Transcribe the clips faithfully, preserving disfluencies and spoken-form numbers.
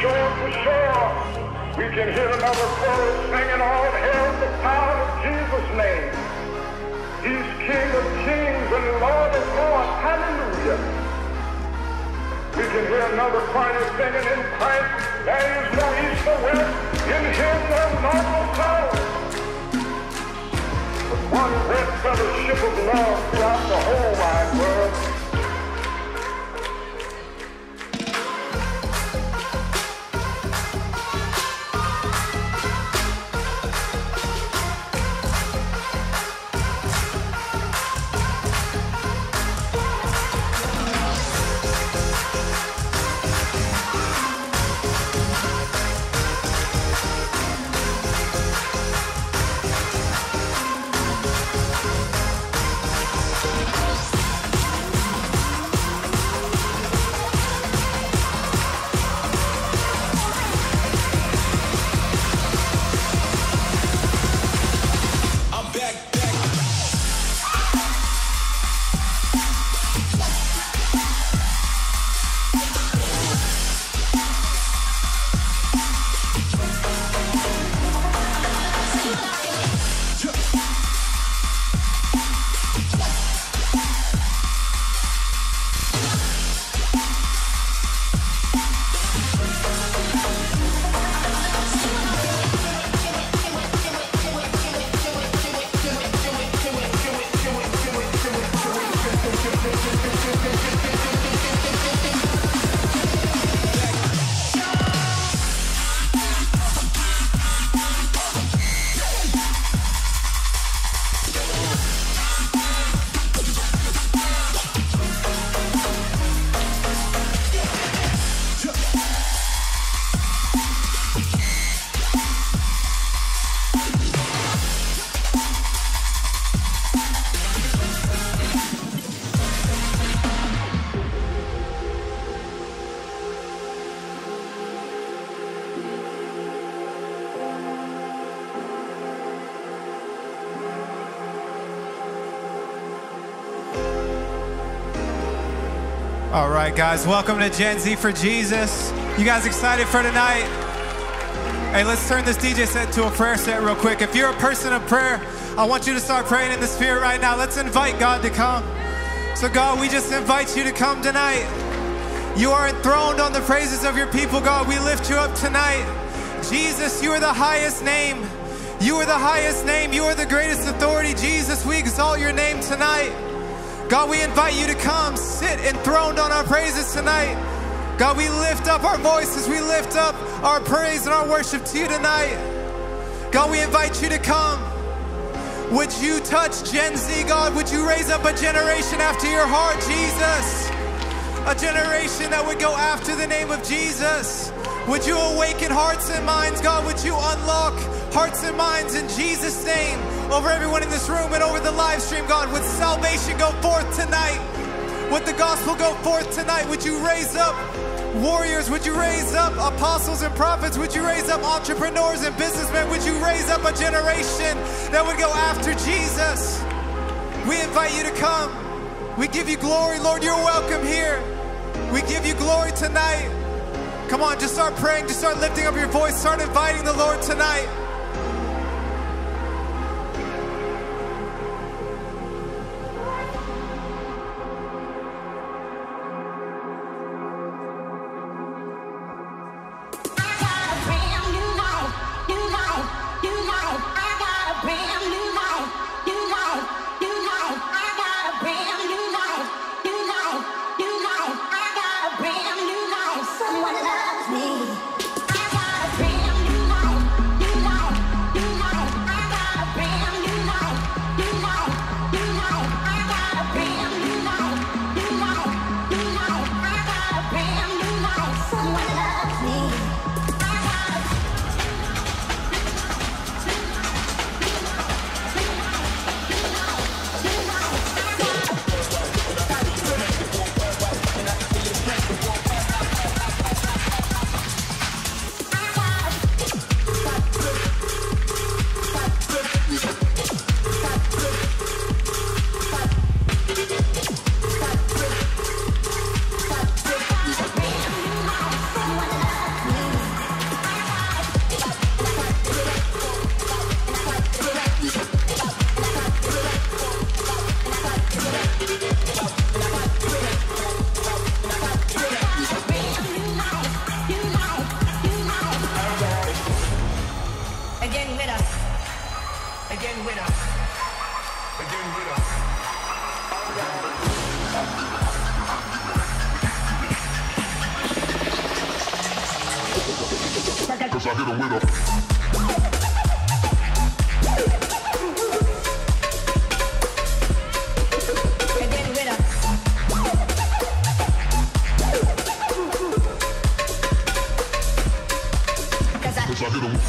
shore to shore, we can hear another chorus singing, all hail the power of Jesus' name. He's King of kings and Lord of lords. Hallelujah. We can hear another choir singing, in Christ there is no east or west, in him no north or south. But one great fellowship of love throughout the whole wide world. All right, guys, welcome to Gen Z for Jesus. You guys excited for tonight? Hey, let's turn this D J set to a prayer set real quick. If you're a person of prayer, I want you to start praying in the Spirit right now. Let's invite God to come. So God, we just invite you to come tonight. You are enthroned on the praises of your people, God. We lift you up tonight. Jesus, you are the highest name. You are the highest name. You are the greatest authority. Jesus, we exalt your name tonight. God, we invite you to come, sit enthroned on our praises tonight. God, we lift up our voices. We lift up our praise and our worship to you tonight. God, we invite you to come. Would you touch Gen Z, God? Would you raise up a generation after your heart, Jesus? A generation that would go after the name of Jesus. Would you awaken hearts and minds, God? Would you unlock hearts and minds in Jesus' name over everyone in this room and over the live stream, God? Would salvation go forth tonight? Would the gospel go forth tonight? Would you raise up warriors? Would you raise up apostles and prophets? Would you raise up entrepreneurs and businessmen? Would you raise up a generation that would go after Jesus? We invite you to come. We give you glory, Lord. You're welcome here. We give you glory tonight. Come on, just start praying. Just start lifting up your voice. Start inviting the Lord tonight. Someone loves me. I got a brand new life, new life. Again with us. Again with us. Cause I hit him with a Cause I hit him.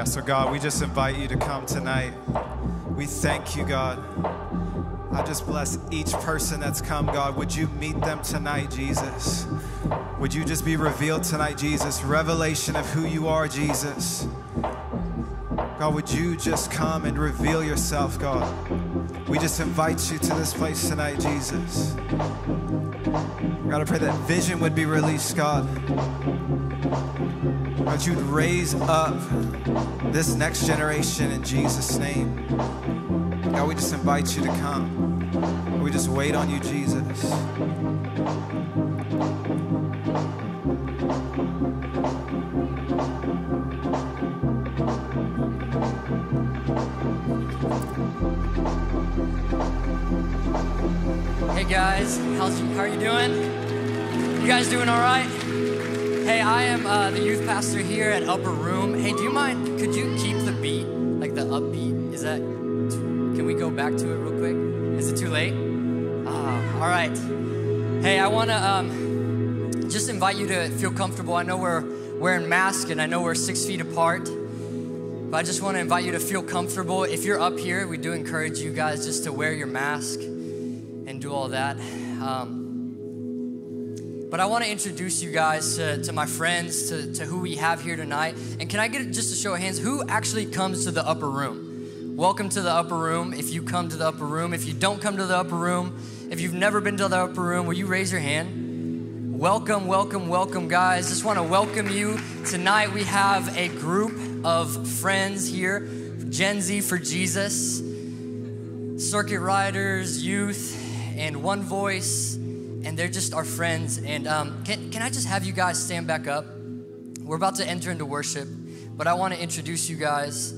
Yeah, so God, we just invite you to come tonight. We thank you, God. I just bless each person that's come, God. Would you meet them tonight, Jesus? Would you just be revealed tonight, Jesus? Revelation of who you are, Jesus. God, would you just come and reveal yourself, God? We just invite you to this place tonight, Jesus. God, I pray that vision would be released, God. God, you'd raise up this next generation in Jesus' name. God, we just invite you to come. We just wait on you, Jesus. Hey guys, how's you, how are you doing? You guys doing all right? Hey, I am uh, the youth pastor here at Upper Room. Hey, do you mind, could you keep the beat, like the upbeat? Is that, can we go back to it real quick? Is it too late? Ah, all right. Hey, I wanna um, just invite you to feel comfortable. I know we're wearing masks and I know we're six feet apart, but I just wanna invite you to feel comfortable. If you're up here, we do encourage you guys just to wear your mask and do all that. Um, but I want to introduce you guys to, to my friends, to, to who we have here tonight. And can I get just a show of hands, who actually comes to the Upper Room? Welcome to the Upper Room, if you come to the Upper Room. If you don't come to the Upper Room, if you've never been to the Upper Room, will you raise your hand? Welcome, welcome, welcome, guys. Just want to welcome you. Tonight we have a group of friends here, Gen Z for Jesus, circuit riders, youth, and One Voice, and they're just our friends. And um, can, can I just have you guys stand back up? We're about to enter into worship, but I want to introduce you guys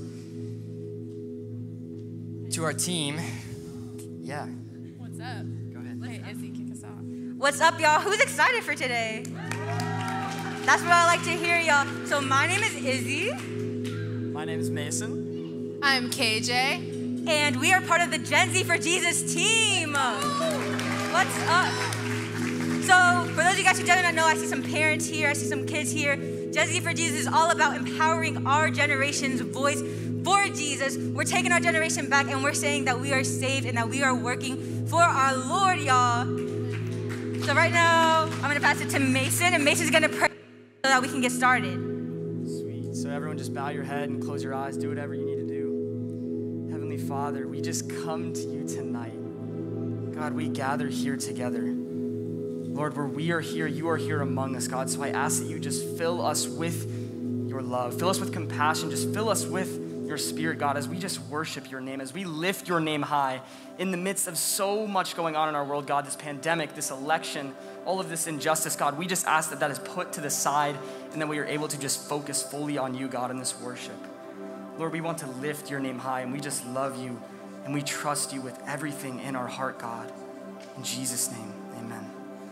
to our team. Yeah. What's up? Go ahead. Hey, Izzy, kick us off. What's up, y'all? Who's excited for today? That's what I like to hear, y'all. So my name is Izzy. My name is Mason. I'm K J. And we are part of the Gen Z for Jesus team. What's up? So for those of you guys who don't know, I see some parents here, I see some kids here. Gen Z for Jesus is all about empowering our generation's voice for Jesus. We're taking our generation back and we're saying that we are saved and that we are working for our Lord, y'all. So right now, I'm gonna pass it to Mason, and Mason's gonna pray so that we can get started. Sweet. So everyone just bow your head and close your eyes. Do whatever you need to do. Heavenly Father, we just come to you tonight. God, we gather here together. Lord, where we are here, you are here among us, God. So I ask that you just fill us with your love. Fill us with compassion. Just fill us with your spirit, God, as we just worship your name, as we lift your name high in the midst of so much going on in our world, God, this pandemic, this election, all of this injustice, God. We just ask that that is put to the side and that we are able to just focus fully on you, God, in this worship. Lord, we want to lift your name high, and we just love you, and we trust you with everything in our heart, God. In Jesus' name, amen.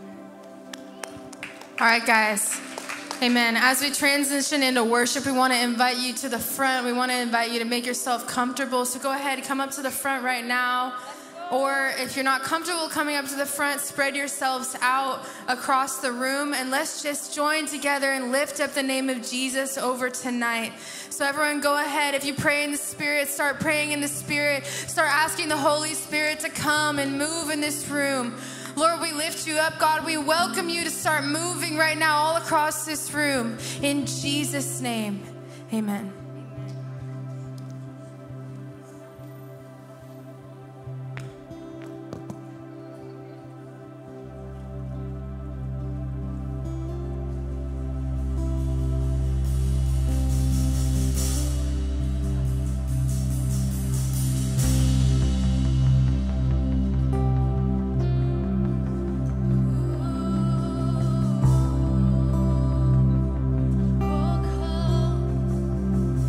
All right, guys. Amen. As we transition into worship, we want to invite you to the front. We want to invite you to make yourself comfortable. So go ahead, come up to the front right now. Or if you're not comfortable coming up to the front, spread yourselves out across the room, and let's just join together and lift up the name of Jesus over tonight. So everyone go ahead. If you pray in the Spirit, start praying in the Spirit. Start asking the Holy Spirit to come and move in this room. Lord, we lift you up. God, we welcome you to start moving right now all across this room. In Jesus' name, amen. Oh, come.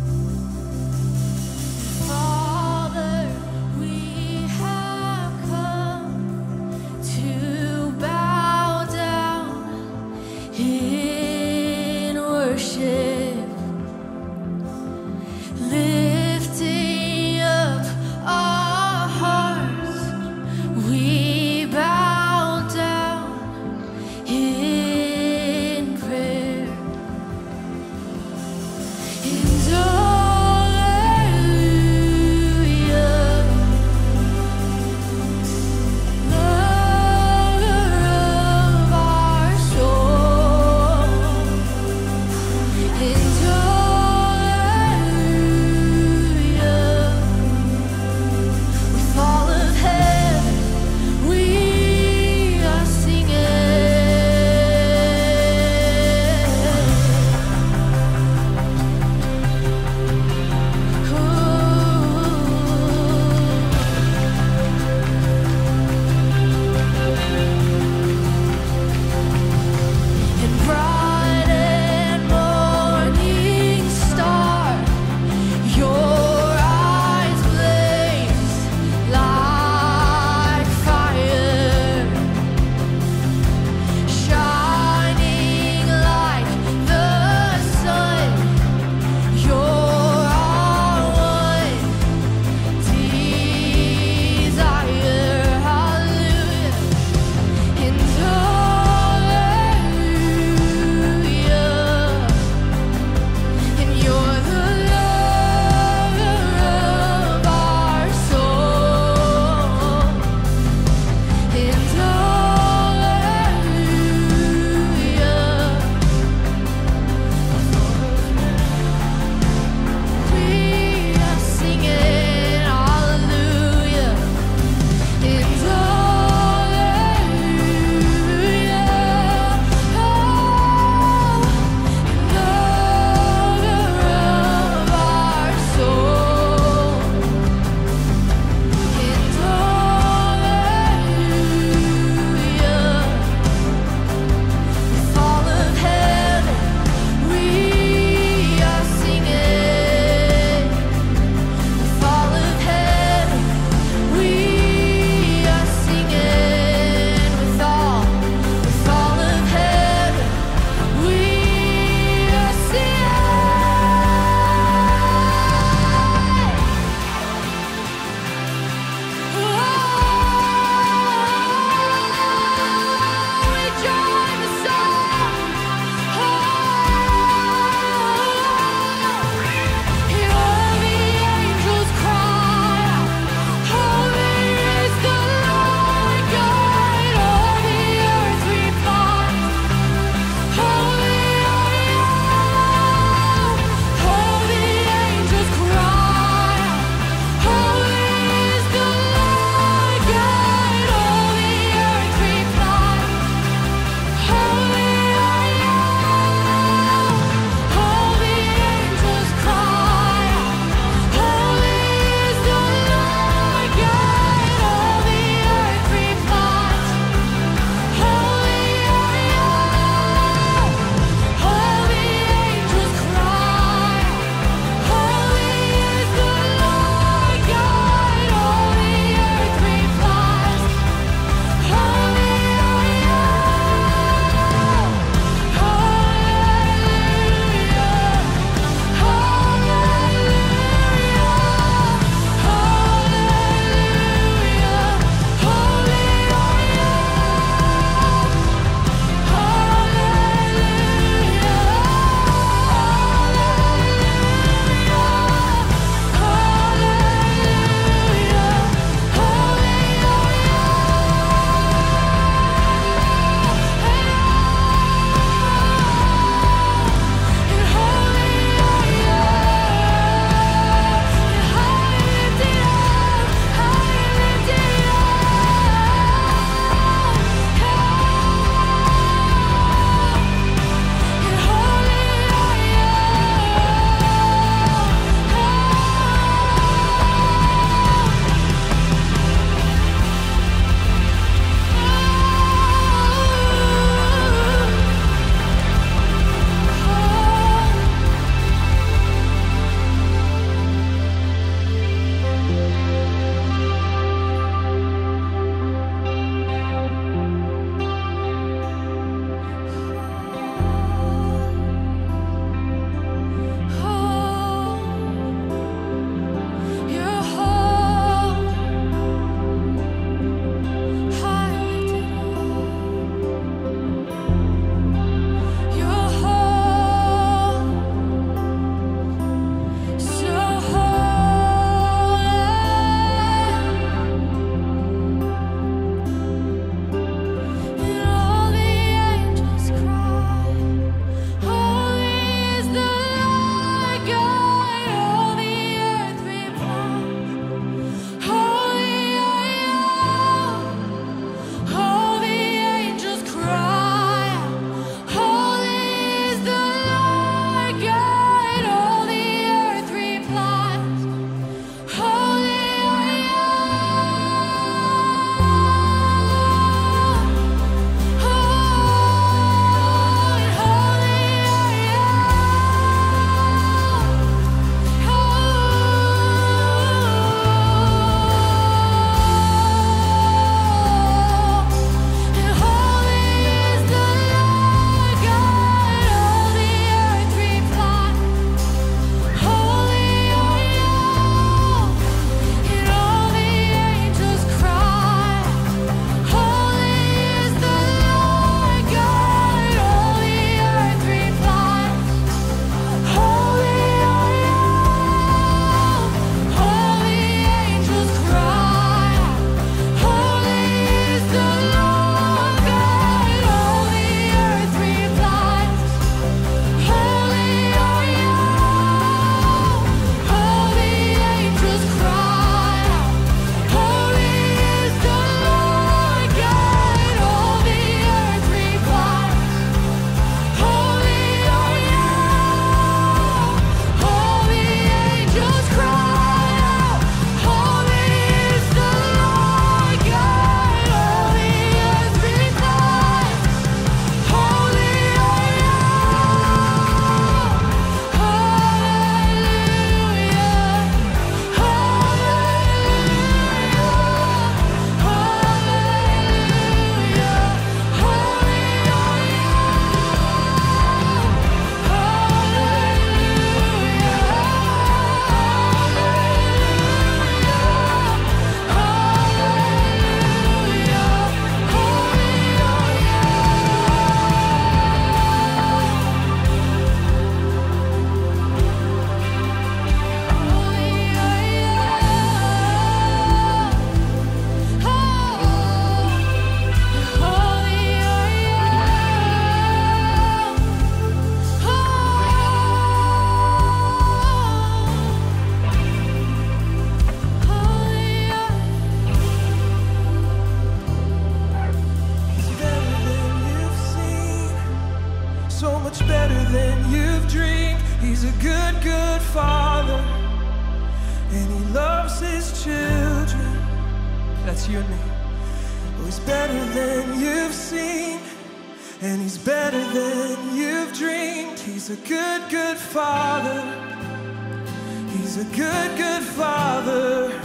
much better than you've dreamed. He's a good, good Father, and He loves His children. That's you and me. Oh, He's better than you've seen, and He's better than you've dreamed. He's a good, good Father. He's a good, good Father.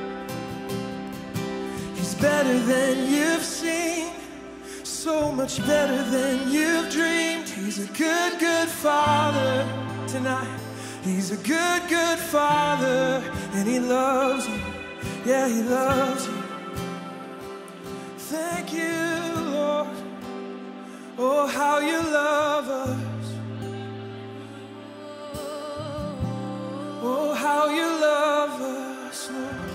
He's better than you've seen, so much better than you've dreamed. He's a good, good Father tonight. He's a good, good Father, and He loves you. Yeah, He loves you. Thank you, Lord. Oh, how you love us. Oh, how you love us, Lord.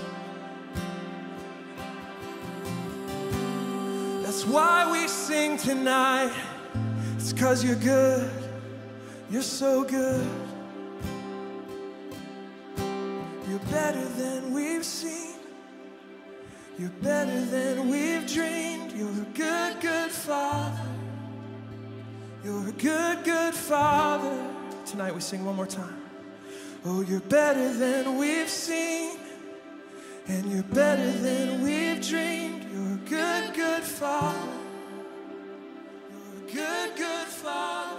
That's why we sing tonight. It's 'cause you're good. You're so good. You're better than we've seen. You're better than we've dreamed. You're a good, good Father. You're a good, good Father. Tonight we sing one more time. Oh, you're better than we've seen, and you're better than we've dreamed. You're a good, good Father. You're a good, good Father.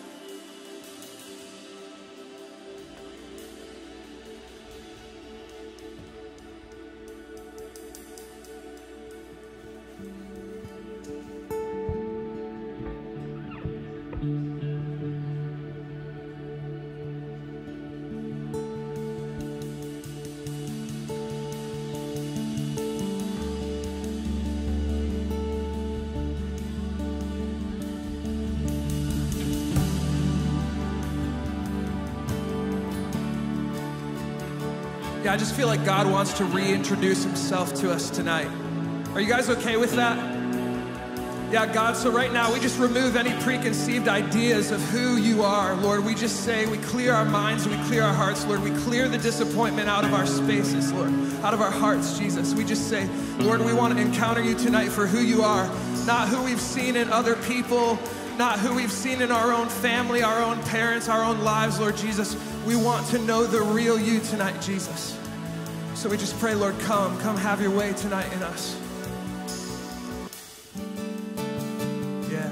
Yeah, I just feel like God wants to reintroduce Himself to us tonight. Are you guys okay with that? Yeah, God, so right now we just remove any preconceived ideas of who You are. Lord, we just say, we clear our minds, we clear our hearts, Lord. We clear the disappointment out of our spaces, Lord, out of our hearts, Jesus. We just say, Lord, we want to encounter You tonight for who You are, not who we've seen in other people, not who we've seen in our own family, our own parents, our own lives, Lord Jesus. We want to know the real You tonight, Jesus. So we just pray, Lord, come, come have Your way tonight in us. Yeah.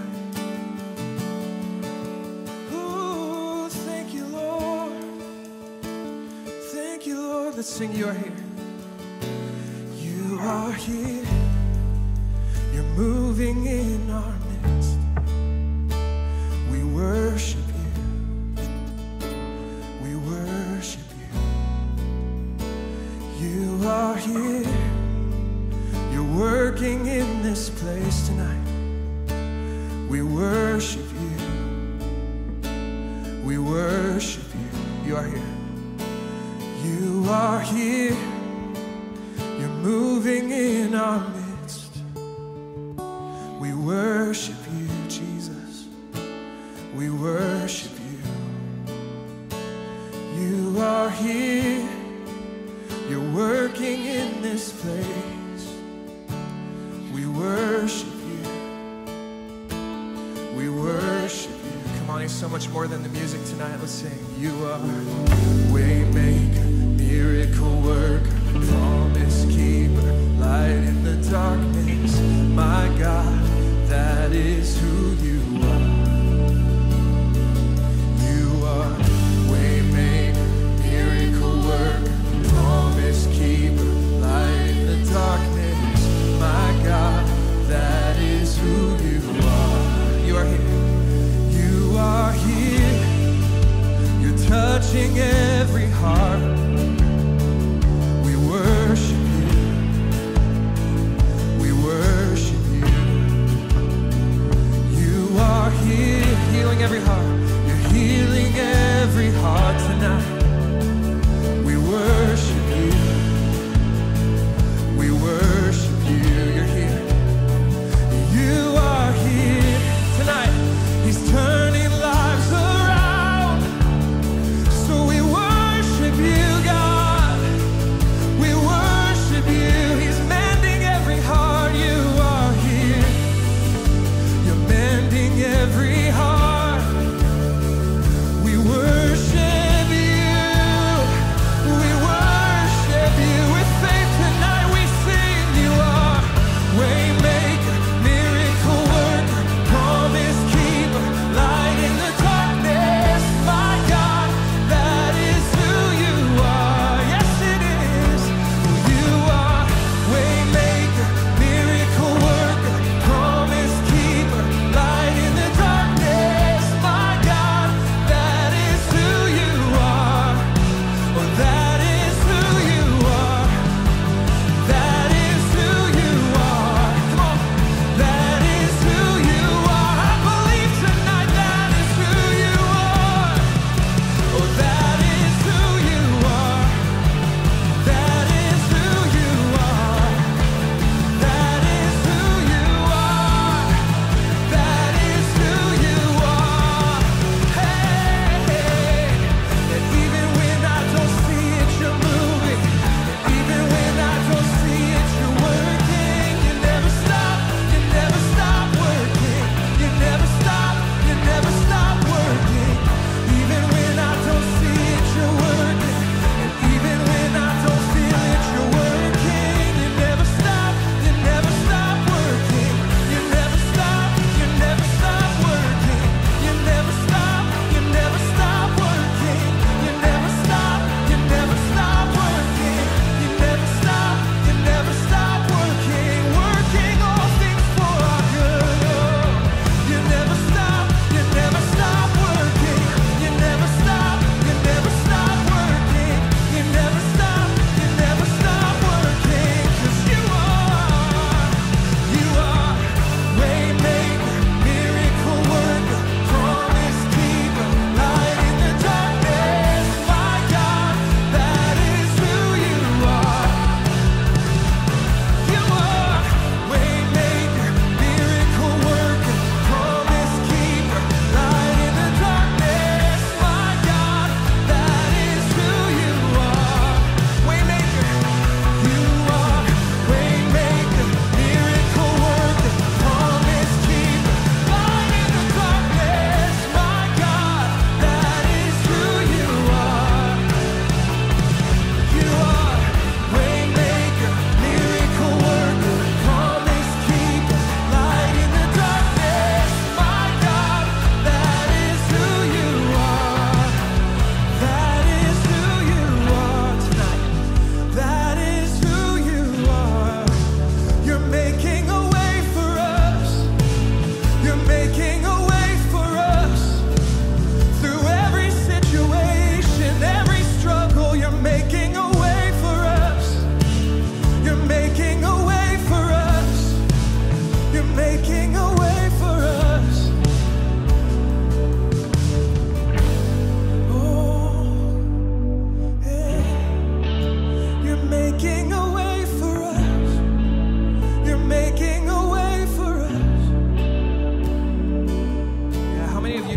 Ooh, thank You, Lord. Thank You, Lord. Let's sing You Are Here. You are here. You're moving in our midst. We worship You. We worship You. You are here. You're working in this place tonight. We worship You. We worship You. You are here. You are here. You're moving in our midst. We worship You, Jesus. We worship You. You are here. You're working in this place. We worship You. We worship You. Come on, He's so much more than the music tonight. Let's sing. You are waymaker, miracle worker, promise keeper, light in the darkness. My God, that is who You are. You are waymaker, miracle worker, promise keeper, light in the darkness. My God, that is who You are. You are here. You are here. You're touching every heart. We worship You. We worship You. You are here, healing every heart. You're healing every heart tonight. We worship You. We worship You. You're here. You are here tonight. He's turning lives around. So we worship You, God. We worship You. He's mending every heart. You are here. You're mending every heart.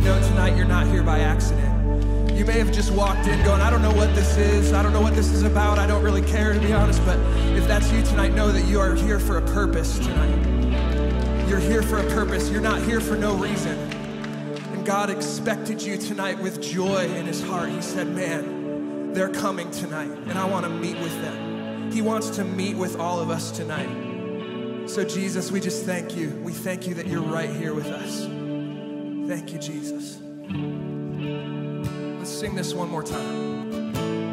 know tonight you're not here by accident. You may have just walked in going, I don't know what this is. I don't know what this is about. I don't really care, to be honest. But if that's you tonight, know that you are here for a purpose tonight. You're here for a purpose. You're not here for no reason. And God expected you tonight with joy in his heart. He said, man, they're coming tonight, and I want to meet with them. He wants to meet with all of us tonight. So Jesus, we just thank you. We thank you that you're right here with us. Thank you, Jesus. Let's sing this one more time.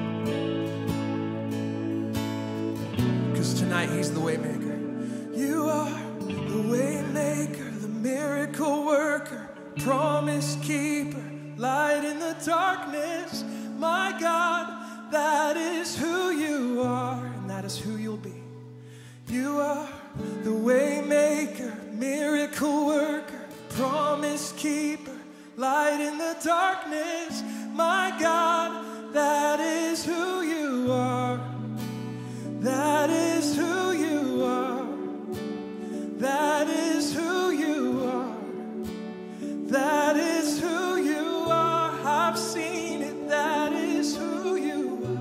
Because tonight he's the way maker. You are the way maker, the miracle worker, promise keeper, light in the darkness. My God, that is who you are, and that is who you'll be. You are the way maker, miracle worker, promise keeper, light in the darkness. My God, that is who you are. That is who you are. That is who you are. That is who you are. I've seen it. That is who you are.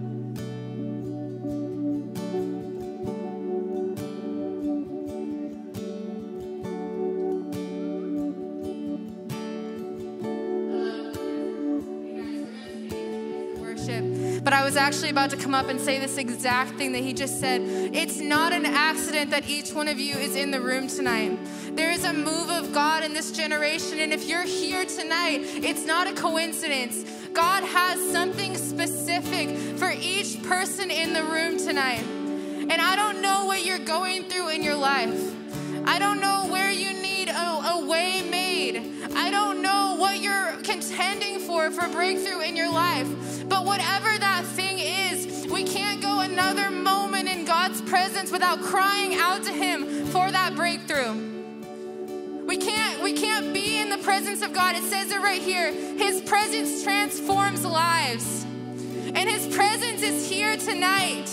But I was actually about to come up and say this exact thing that he just said. It's not an accident that each one of you is in the room tonight. There is a move of God in this generation, and if you're here tonight, it's not a coincidence. God has something specific for each person in the room tonight. And I don't know what you're going through in your life. I don't know where you need a, a way made. I don't know what you're contending for for breakthrough in your life. But whatever that thing is, we can't go another moment in God's presence without crying out to him for that breakthrough. We can't, we can't be in the presence of God. It says it right here. His presence transforms lives. And his presence is here tonight.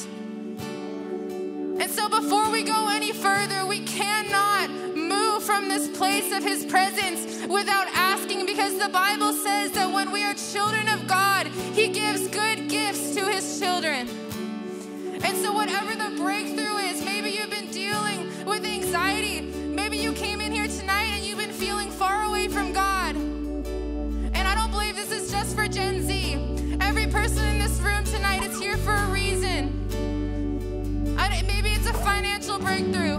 And so before we go any further, we cannot move from this place of his presence without asking, because the Bible says that when we are children of God, he gives good gifts to his children. And so whatever the breakthrough is, maybe you've been dealing with anxiety. Maybe you came in here tonight and you've been feeling far away from God. And I don't believe this is just for Gen Z. Every person in this room tonight is here for a reason. I, maybe it's a financial breakthrough.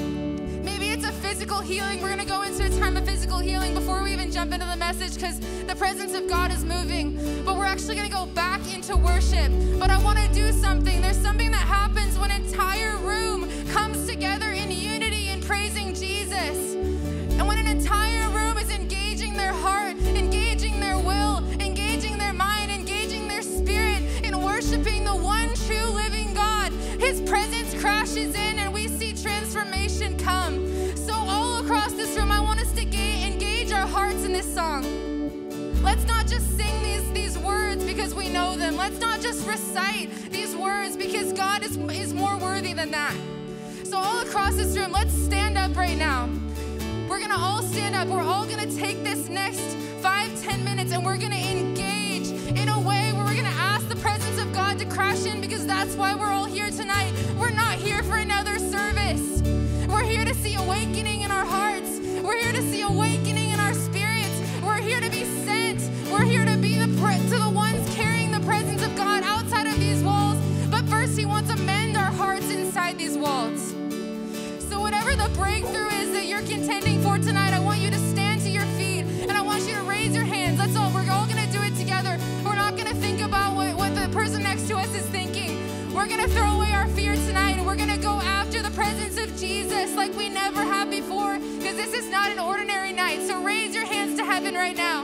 Maybe it's a physical healing. We're going to go into a time of physical healing before we even jump into the message, because the presence of God is moving. But we're actually going to go back into worship. But I want to do something. There's something that happens when an entire room comes together in unity in praising Jesus. And when an entire room is engaging their heart, engaging their will, engaging their mind, engaging their spirit in worshiping the one true living God, his presence crashes in and we see transformation come. So all across this room, I want us to ga- engage our hearts in this song. Let's not just sing these, these words because we know them. Let's not just recite these words, because God is, is more worthy than that. So all across this room, let's stand up right now. We're gonna all stand up. We're all gonna take this next five, ten minutes and we're gonna engage in a way where we're gonna ask the presence of God to crash in, because that's why we're all here tonight. We're not here for another service. We're here to see awakening in our hearts. We're here to see awakening in our spirits. We're here to be sent. We're here to be the pre- to the ones carrying the presence of God outside of these walls. But first, he wants to mend our hearts inside these walls. So whatever the breakthrough is that you're contending for tonight, I want you to stand to your feet and I want you to raise your hands. Let's all, we're all gonna do it together. We're not gonna think about what, what the person next to us is thinking. We're gonna throw away our fear tonight and we're gonna go after the presence of Jesus like we never have before, because this is not an ordinary night. So raise your hands to heaven right now.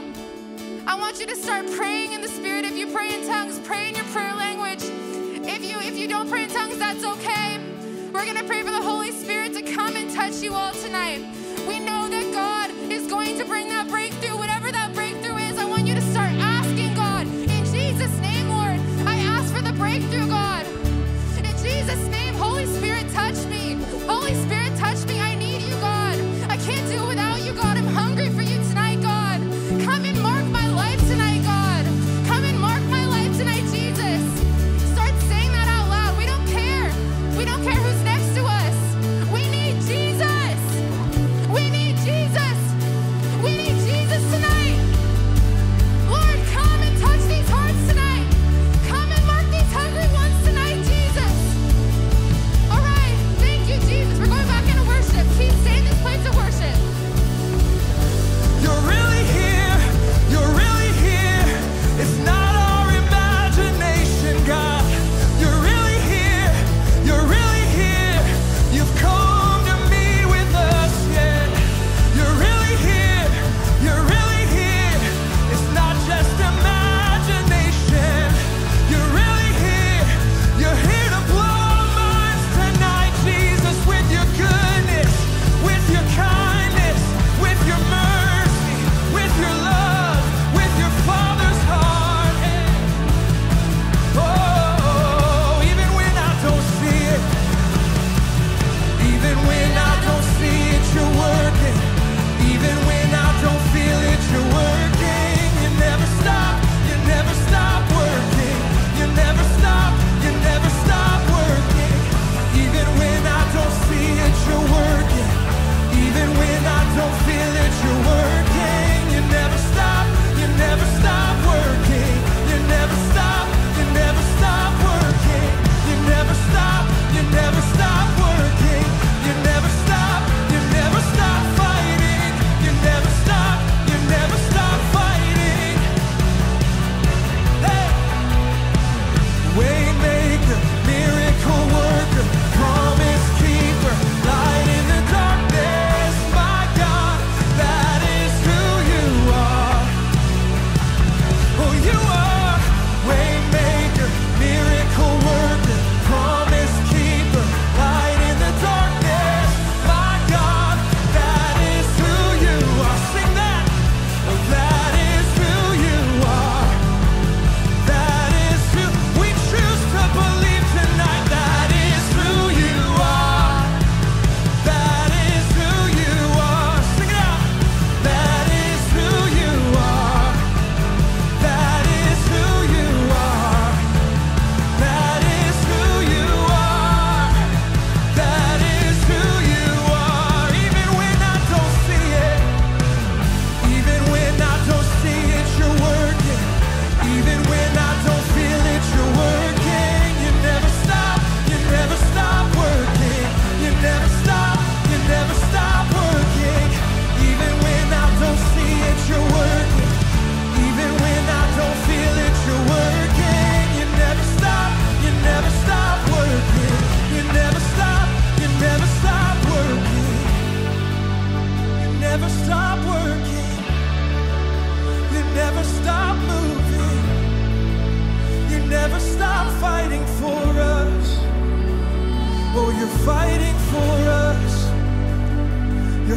I want you to start praying in the Spirit. If you pray in tongues, pray in your prayer language. If you, if you don't pray in tongues, that's okay. We're gonna pray for the Holy Spirit to come and touch you all tonight. We know that God is going to bring that breakthrough. Whatever that breakthrough is, I want you to start asking God. In Jesus' name, Lord, I ask for the breakthrough, God. In Jesus' name, Holy Spirit, touch me. Holy Spirit, touch me. I need you, God. I can't do it without you, God. I'm hungry for you tonight, God. Come in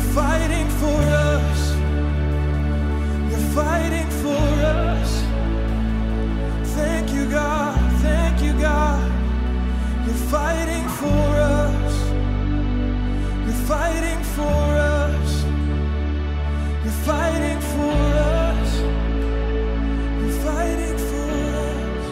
You're fighting for us. You're fighting for us. Thank you, God. Thank you, God. You're fighting for us. You're fighting for us. You're fighting for us. You're fighting for us.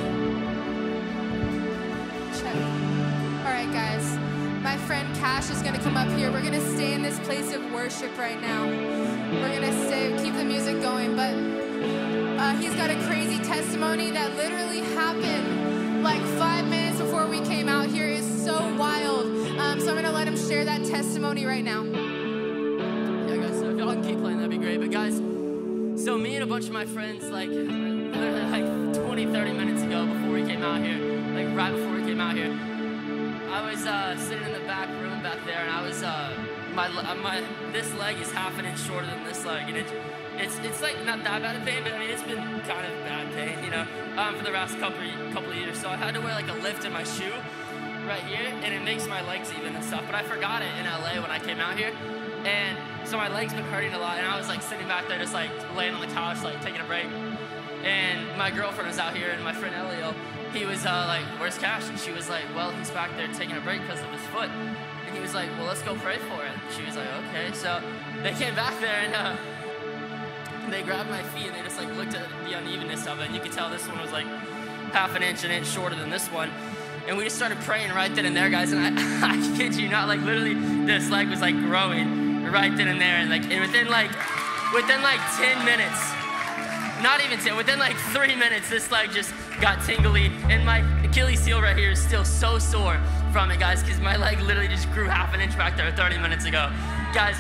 Check. All right, guys. My friend Cash is going to come up here. We're going to stay in this place of worship right now. We're going to stay, keep the music going, but uh, he's got a crazy testimony that literally happened like five minutes before we came out here. It's so wild. Um, so I'm going to let him share that testimony right now. Yeah, guys, so if y'all can keep playing, that'd be great. But guys, so me and a bunch of my friends, like, literally like twenty, thirty minutes ago before we came out here, like right before we came out here, I was uh, sitting in the back room back there, and I was, uh, my, my, this leg is half an inch shorter than this leg, and it, it's, it's like not that bad of pain, but I mean, it's been kind of bad pain, you know, um, for the last couple, couple of years. So I had to wear like a lift in my shoe right here, and it makes my legs even and stuff, but I forgot it in L A when I came out here, and so my legs been hurting a lot, and I was like sitting back there just like laying on the couch, like taking a break, and my girlfriend was out here, and my friend Elio, he was uh, like, where's Cash? And she was like, well, he's back there taking a break because of his foot. And he was like, well, let's go pray for it. And she was like, okay. So they came back there, and uh, they grabbed my feet, and they just like looked at the unevenness of it, and you could tell this one was like half an inch, an inch shorter than this one. And we just started praying right then and there, guys, and I, I kid you not, like literally this leg was like growing right then and there, and like and within like within like ten minutes, not even ten, within like three minutes, this leg just got tingly, and my Achilles heel right here is still so sore from it, guys, because my leg literally just grew half an inch back there thirty minutes ago. Guys,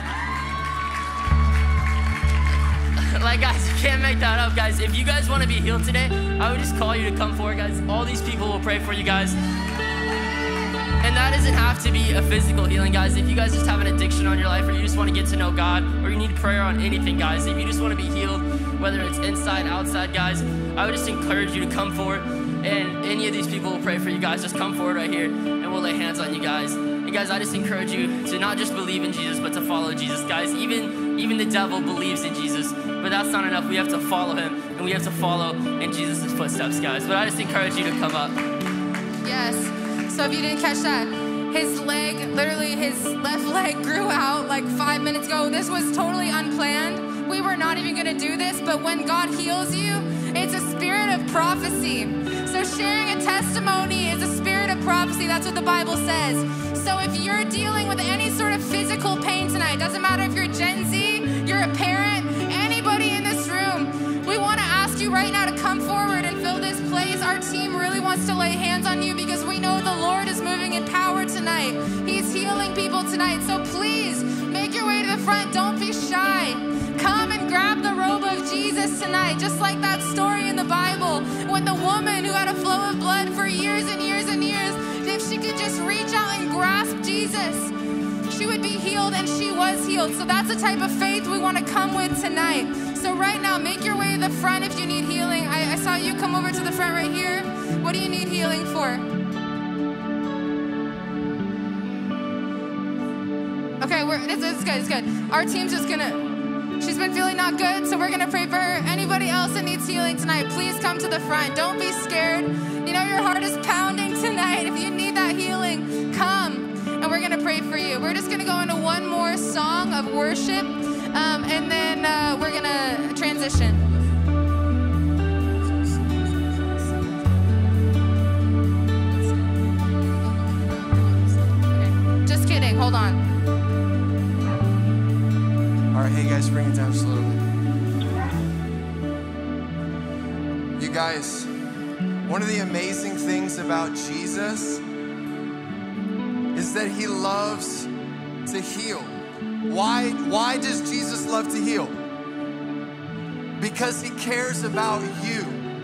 like guys, you can't make that up, guys. If you guys want to be healed today, I would just call you to come forward, guys. All these people will pray for you, guys. And that doesn't have to be a physical healing, guys. If you guys just have an addiction on your life, or you just want to get to know God, or you need prayer on anything, guys, if you just want to be healed, whether it's inside, outside, guys, I would just encourage you to come forward, and any of these people will pray for you, guys. Just come forward right here, and we'll lay hands on you, guys. And guys, I just encourage you to not just believe in Jesus, but to follow Jesus, guys. Even, even the devil believes in Jesus, but that's not enough. We have to follow him, and we have to follow in Jesus' footsteps, guys. But I just encourage you to come up. Yes. So if you didn't catch that, his leg, literally his left leg grew out like five minutes ago. This was totally unplanned. We were not even gonna do this, but when God heals you, it's a spirit of prophecy. So sharing a testimony is a spirit of prophecy. That's what the Bible says. So if you're dealing with any sort of physical pain tonight, doesn't matter if you're Gen Z, you're a parent, anybody in this room, we wanna ask you right now to come forward and fill this place. Our team really wants to lay hands on you because we know the Lord is moving in power tonight. He's healing people tonight. So please make your way to the front. Don't be shy. Come and grab the robe of Jesus tonight. Just like that story in the Bible when the woman who had a flow of blood for years and years and years, if she could just reach out and grasp Jesus, she would be healed, and she was healed. So that's the type of faith we want to come with tonight. So right now, make your way to the front if you need healing. I, I saw you come over to the front right here. What do you need healing for? Okay, we're, this, this is good, it's good. Our team's just gonna, she's been feeling not good, so we're gonna pray for her. Anybody else that needs healing tonight, please come to the front. Don't be scared. You know your heart is pounding tonight. If you need that healing, come. And we're gonna pray for you. We're just gonna go into one more song of worship, um, and then uh, we're gonna transition. Okay. Just kidding, hold on. All right, hey guys, bring it down just a little bit. You guys, one of the amazing things about Jesus is that he loves to heal. Why, why does Jesus love to heal? Because he cares about you.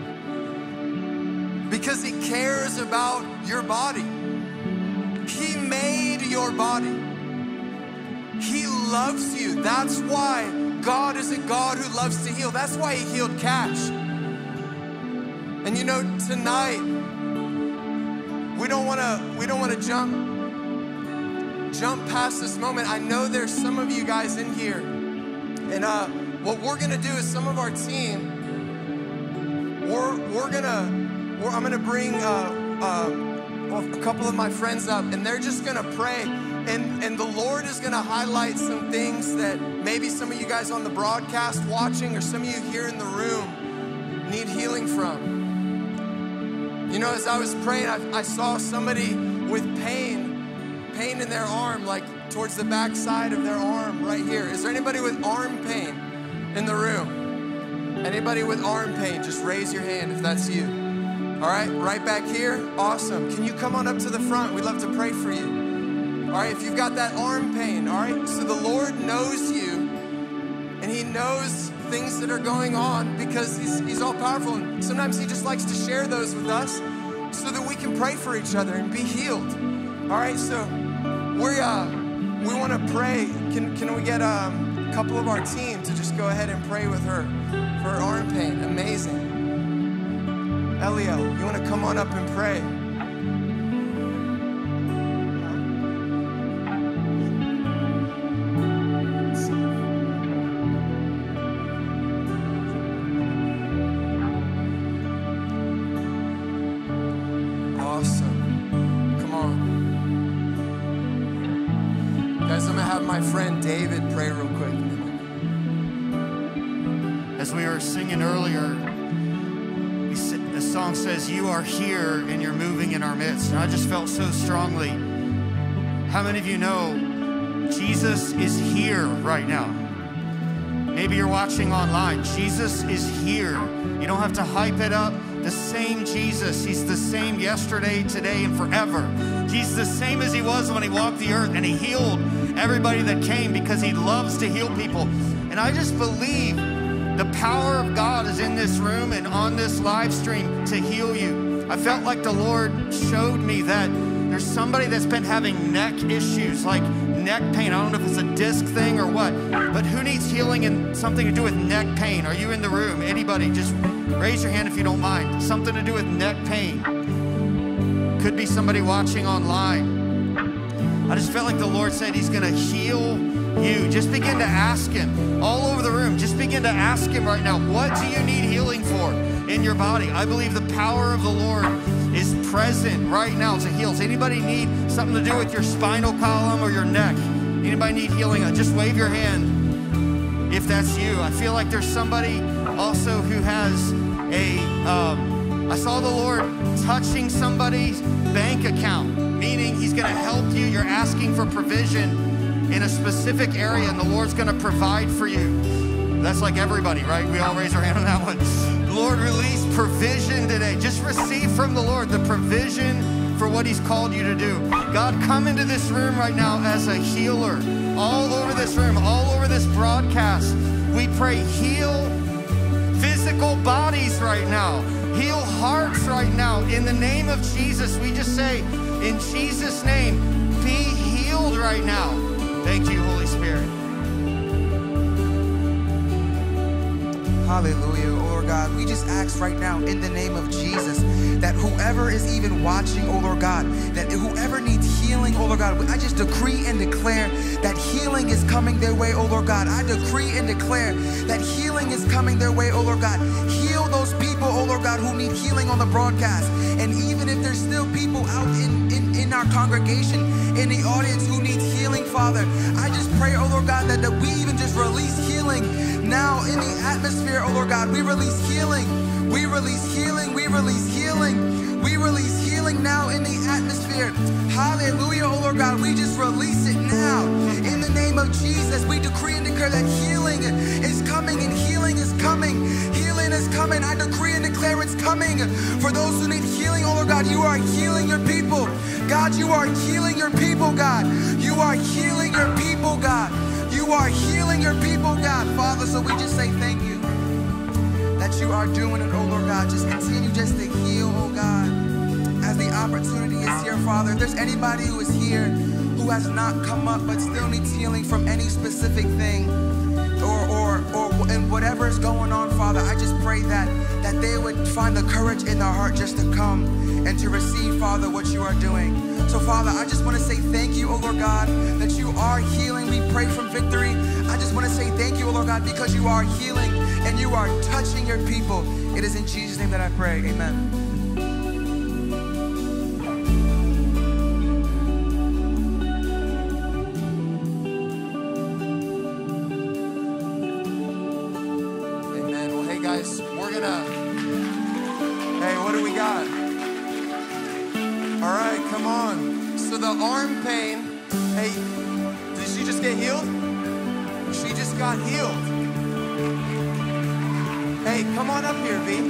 Because he cares about your body. He made your body. He loves you. That's why God is a God who loves to heal. That's why he healed Cash. And you know, tonight, we don't wanna, we don't wanna jump jump past this moment. I know there's some of you guys in here. And uh, what we're gonna do is some of our team, we're, we're gonna, we're, I'm gonna bring uh, uh, a couple of my friends up, and they're just gonna pray. And, and the Lord is gonna highlight some things that maybe some of you guys on the broadcast watching or some of you here in the room need healing from. You know, as I was praying, I, I saw somebody with pain, pain in their arm, like towards the back side of their arm right here. Is there anybody with arm pain in the room? Anybody with arm pain, just raise your hand if that's you. All right, right back here, awesome. Can you come on up to the front? We'd love to pray for you. All right, if you've got that arm pain, all right? So the Lord knows you, and he knows things that are going on because he's, he's all powerful. And sometimes he just likes to share those with us so that we can pray for each other and be healed. All right, so we uh, we want to pray. Can, can we get um, a couple of our team to just go ahead and pray with her for her arm pain? Amazing. Elio, you want to come on up and pray? My friend David pray real quick. As we were singing earlier, the song says, "You are here and you're moving in our midst." And I just felt so strongly. How many of you know Jesus is here right now? Maybe you're watching online. Jesus is here. You don't have to hype it up. The same Jesus, he's the same yesterday, today, and forever. He's the same as he was when he walked the earth, and he healed everybody that came because he loves to heal people. And I just believe the power of God is in this room and on this live stream to heal you. I felt like the Lord showed me that there's somebody that's been having neck issues, like neck pain. I don't know if it's a disc thing or what, but who needs healing and something to do with neck pain? Are you in the room? Anybody? Just raise your hand if you don't mind. Something to do with neck pain. Could be somebody watching online. I just felt like the Lord said he's gonna heal you. Just begin to ask him. All over the room, just begin to ask him right now, what do you need healing for in your body? I believe the power of the Lord is present right now to heal. Does anybody need something to do with your spinal column or your neck? Anybody need healing? Just wave your hand if that's you. I feel like there's somebody also who has a, um, I saw the Lord touching somebody's bank account, meaning he's gonna help you. You're asking for provision in a specific area, and the Lord's gonna provide for you. That's like everybody, right? We all raise our hand on that one. Lord, release provision today. Just receive from the Lord the provision for what he's called you to do. God, come into this room right now as a healer. All over this room, all over this broadcast, we pray, heal physical bodies right now. Heal hearts right now. In the name of Jesus, we just say, in Jesus' name, be healed right now. Thank you, Holy Spirit. Hallelujah, oh Lord God. We just ask right now in the name of Jesus that whoever is even watching, oh Lord God, that whoever needs healing, oh Lord God, I just decree and declare that healing is coming their way, oh Lord God. I decree and declare that healing is coming their way, oh Lord God. Heal those people, oh Lord God, who need healing on the broadcast. And even if there's still people out in, in, in our congregation, in the audience who needs healing, Father, I just pray, oh Lord God, that, that we even just release healing now in the atmosphere, oh Lord God. We release healing. We release healing. We release healing. We release healing now in the atmosphere. Hallelujah, oh Lord God. We just release it now. In the name of Jesus, we decree and declare that healing is coming and healing is coming. Healing is coming. I decree and declare it's coming. For those who need healing, oh Lord God, you are healing your people. God, you are healing your people, God. You are healing your people, God. You are healing your people, God. Father, so we just say thank you that you are doing it, oh Lord God. Just continue just to heal, oh God, as the opportunity is here, Father. If there's anybody who is here who has not come up but still needs healing from any specific thing, or, or or, or and whatever is going on, Father, I just pray that, that they would find the courage in their heart just to come and to receive, Father, what you are doing. So, Father, I just want to say thank you, oh Lord God, that you are healing. We pray from victory. I just want to say thank you, oh Lord God, because you are healing and you are touching your people. It is in Jesus' name that I pray. Amen. We're gonna, hey, what do we got? All right, come on. So the arm pain, hey, did she just get healed? She just got healed. Hey, come on up here, V.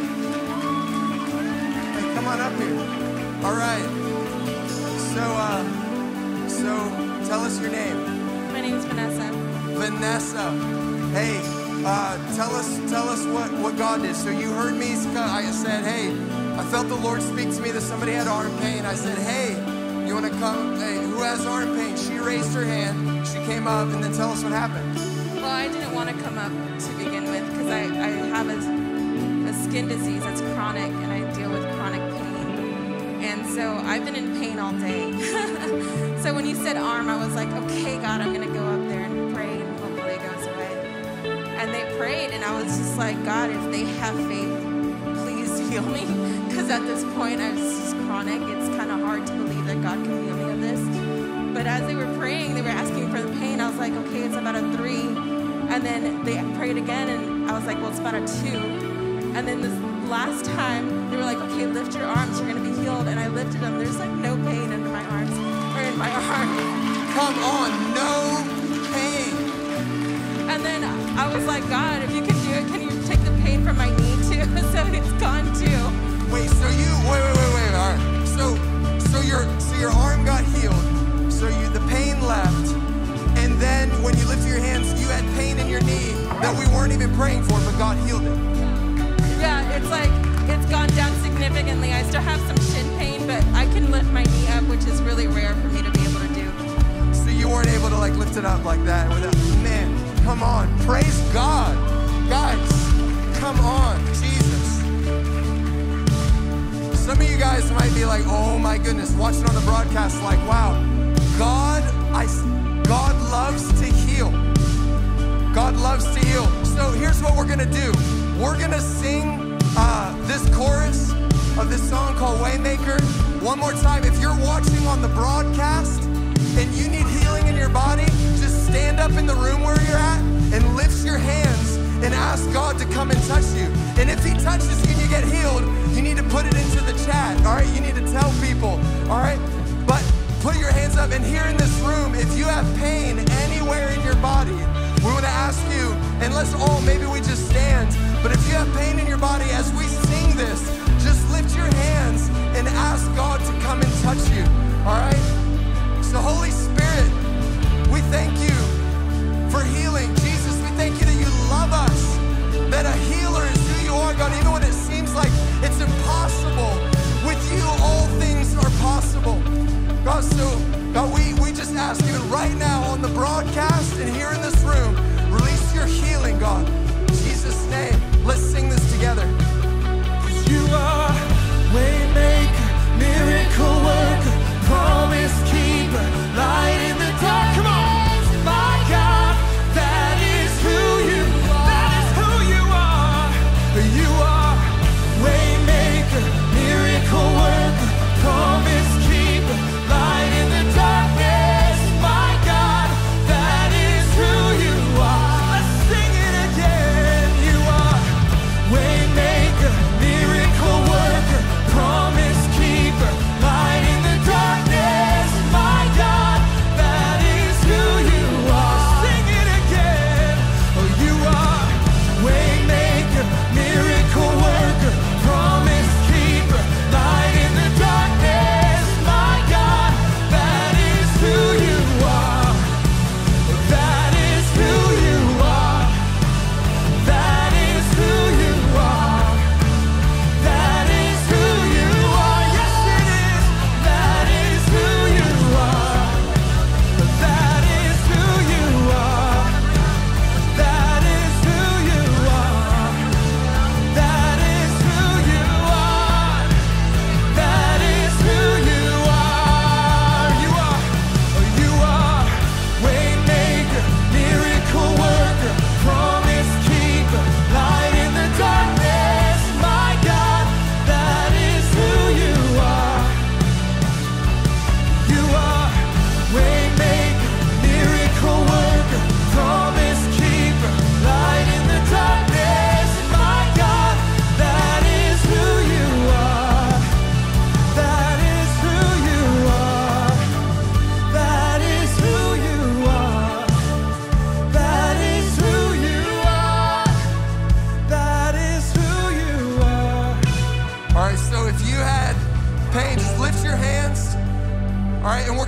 Hey, come on up here. All right. So, uh, so tell us your name. My name's Vanessa. Vanessa. Hey. Uh, tell us, tell us what, what God did. So you heard me, I said, hey, I felt the Lord speak to me that somebody had arm pain. I said, hey, you want to come? Hey, who has arm pain? She raised her hand. She came up, and then tell us what happened. Well, I didn't want to come up to begin with because I, I have a, a skin disease that's chronic, and I deal with chronic pain. And so I've been in pain all day. So when you said arm, I was like, okay, God, I'm going to go up there and pray, and hopefully it goes away. And they prayed, and I was just like, God, if they have faith, please heal me. Because at this point, I was just chronic. It's kind of hard to believe that God can heal me of this. But as they were praying, they were asking for the pain. I was like, okay, it's about a three. And then they prayed again, and I was like, well, it's about a two. And then this last time, they were like, okay, lift your arms. You're going to be healed. And I lifted them. There's like no pain under my arms or in my arm. Come on, no pain. And then I was like, God, if you can do it, can you take the pain from my knee too? So it's gone too. Wait, so you, wait, wait, wait, wait, all right. So, so your, so your arm got healed. So you, the pain left. And then when you lifted your hands, you had pain in your knee that we weren't even praying for, but God healed it. Yeah, it's like, it's gone down significantly. I still have some shin pain, but I can lift my knee up, which is really rare for me to be able to do. So you weren't able to like lift it up like that without, man. Come on, praise God. Guys, come on, Jesus. Some of you guys might be like, oh my goodness, watching on the broadcast like, wow, God, I, God loves to heal. God loves to heal. So here's what we're gonna do. We're gonna sing uh, this chorus of this song called Waymaker one more time. If you're watching on the broadcast and you need healing in your body, just stand up in the room where you're at and lift your hands and ask God to come and touch you. And if he touches you and you get healed, you need to put it into the chat, all right? You need to tell people, all right? But put your hands up. And here in this room, if you have pain anywhere in your body, we want to ask you, and let's all, maybe we just stand, but if you have pain in your body as we sing this, just lift your hands and ask God to come and touch you, all right? So Holy Spirit, we thank you for healing. Jesus, we thank you that you love us, that a healer is who you are, God, even when it seems like it's impossible. With you, all things are possible. God, so, God, we, we just ask you right now on the broadcast and here in this room, release your healing, God. In Jesus' name, let's sing this together. You are waymaker, miracle worker, promise keeper, light in the dark. Come on. My God, that is who you are. That is who you are. You are waymaker, miracle worker, promise keeper, light in the darkness. My God, that is who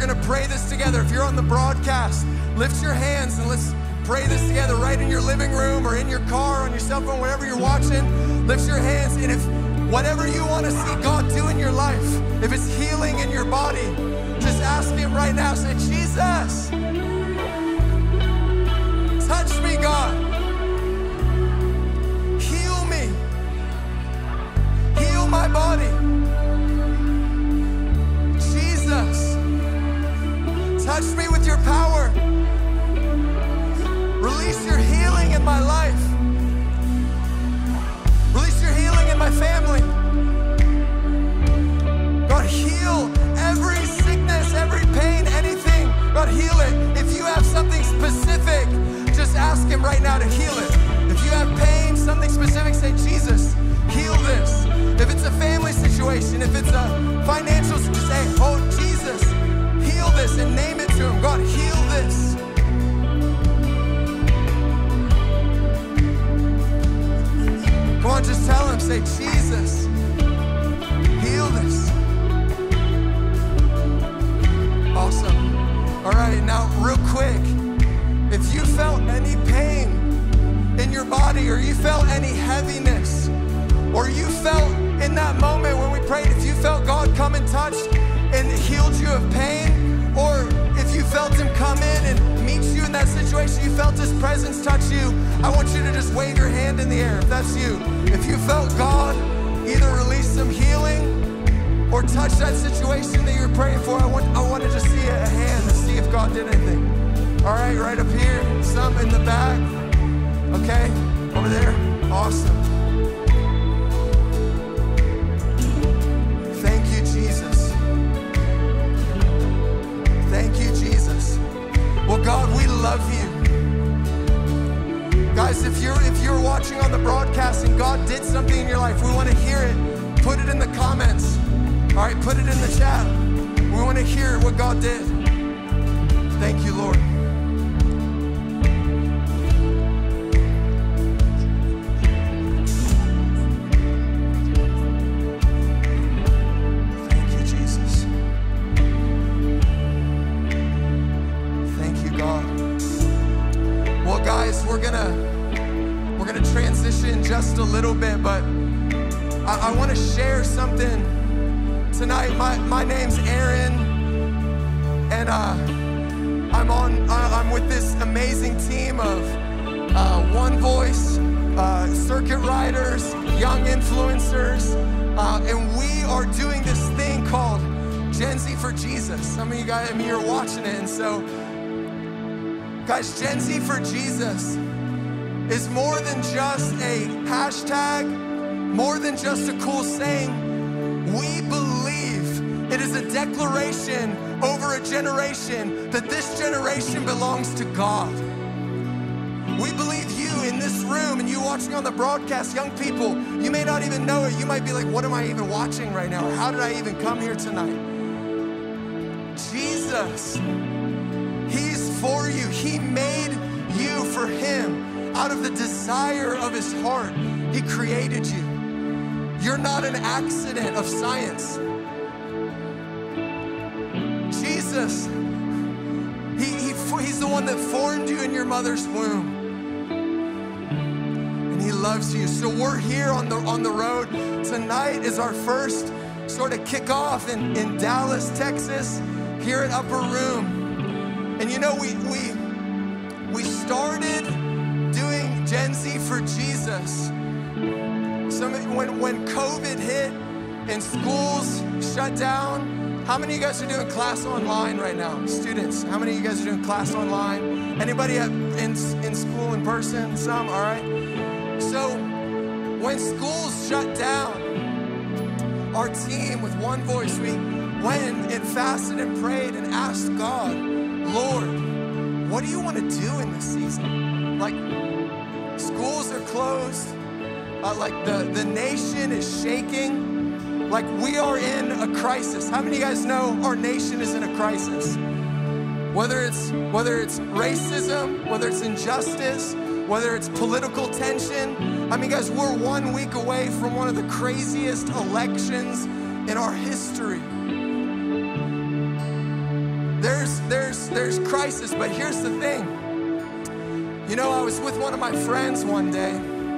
gonna pray this together. If you're on the broadcast, lift your hands and let's pray this together right in your living room or in your car, on your cell phone, wherever you're watching. Lift your hands, and if whatever you want to see God do in your life, if it's healing in your body, just ask him right now. Say, Jesus, touch me, God. Heal me. Heal my body. Jesus, touch me with your power. Release your healing in my life. Release your healing in my family. God, heal every sickness, every pain, anything. God, heal it. If you have something specific, just ask him right now to heal it. If you have pain, something specific, say, Jesus, heal this. If it's a family situation, if it's a financial, just say, oh, Jesus, heal this, and name it to him. God, heal this. Come on, just tell him, say, Jesus, heal this. Awesome. All right, now real quick, if you felt any pain in your body, or you felt any heaviness, or you felt in that moment when we prayed, if you felt God come and touch and healed you of pain, or if you felt him come in and meet you in that situation, you felt his presence touch you, I want you to just wave your hand in the air if that's you. If you felt God either release some healing or touch that situation that you're praying for, I want, I want to just see a hand to see if God did anything. All right, right up here, some in the back. Okay, over there, awesome. Thank you, Jesus. Thank you, Jesus. Well, God, we love you. Guys, if you're if you're watching on the broadcast and God did something in your life, we want to hear it. Put it in the comments. All right, put it in the chat. We want to hear what God did. Thank you, Lord. Thank you, Jesus. Thank you, God. Well, guys, we're gonna we're gonna transition just a little bit, but I, I want to share something tonight. My my name's Aaron, and uh, I'm on. Uh, I'm with this amazing team of uh, One Voice, uh, circuit riders, young influencers, uh, and we are doing this thing called Gen Z for Jesus. Some of you guys, I mean, you're watching it, and so, guys, Gen Z for Jesus is more than just a hashtag, more than just a cool saying. We believe it is a declaration over a generation that this generation belongs to God. We believe you in this room and you watching on the broadcast, young people, you may not even know it. You might be like, what am I even watching right now? Or how did I even come here tonight? Jesus, he's for you. He made you for him. Out of the desire of his heart, he created you. You're not an accident of science. Jesus, he, he, he's the one that formed you in your mother's womb. And he loves you. So we're here on the, on the road. Tonight is our first sort of kickoff in, in Dallas, Texas, here at Upper Room. And you know, we, we, we started doing Gen Z for Jesus. Some, when, when COVID hit and schools shut down, how many of you guys are doing class online right now? Students, how many of you guys are doing class online? Anybody at, in, in school in person? Some, all right. So when schools shut down, our team with One Voice, we went and fasted and prayed and asked God, Lord, what do you want to do in this season? Like, schools are closed. Uh, like the, the nation is shaking. Like we are in a crisis. How many of you guys know our nation is in a crisis? Whether it's, whether it's racism, whether it's injustice, whether it's political tension. I mean, guys, we're one week away from one of the craziest elections in our history. there's, there's crisis, but here's the thing. You know, I was with one of my friends one day,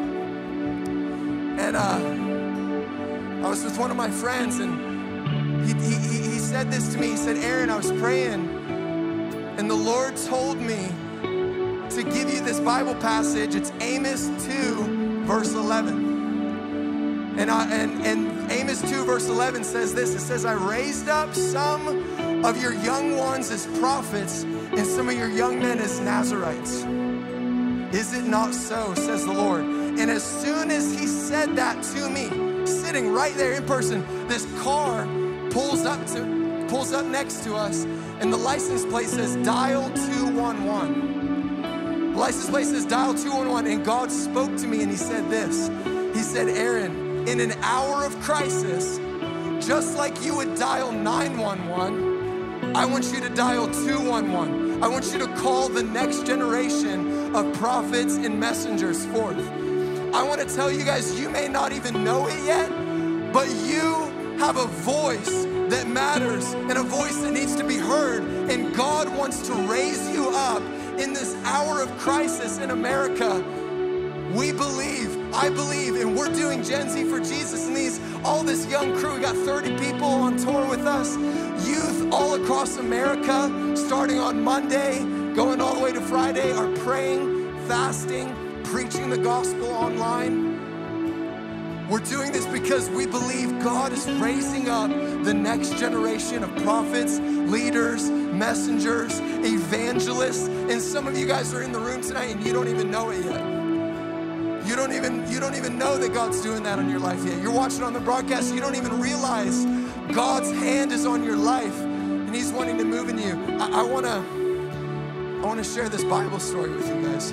and uh, I was with one of my friends, and he, he, he said this to me. He said, Aaron, I was praying, and the Lord told me to give you this Bible passage. It's Amos two, verse eleven. And, I, and, and Amos two, verse eleven says this. It says, I raised up some of your young ones as prophets and some of your young men as Nazarites. Is it not so, says the Lord? And as soon as he said that to me, sitting right there in person, this car pulls up to pulls up next to us, and the license plate says dial two one one. The license plate says dial two one one, and God spoke to me and he said this. He said, Aaron, in an hour of crisis, just like you would dial nine one one, I want you to dial two one one. I want you to call the next generation of prophets and messengers forth. I want to tell you guys, you may not even know it yet, but you have a voice that matters and a voice that needs to be heard. And God wants to raise you up in this hour of crisis in America. We believe, I believe, and we're doing Gen Z for Jesus, and these, all this young crew, we got thirty people on tour with us, youth all across America, starting on Monday, going all the way to Friday, are praying, fasting, preaching the gospel online. We're doing this because we believe God is raising up the next generation of prophets, leaders, messengers, evangelists, and some of you guys are in the room tonight and you don't even know it yet. You don't even, you don't even know that God's doing that on your life yet. You're watching on the broadcast, you don't even realize God's hand is on your life and he's wanting to move in you. I, I wanna, I wanna share this Bible story with you guys.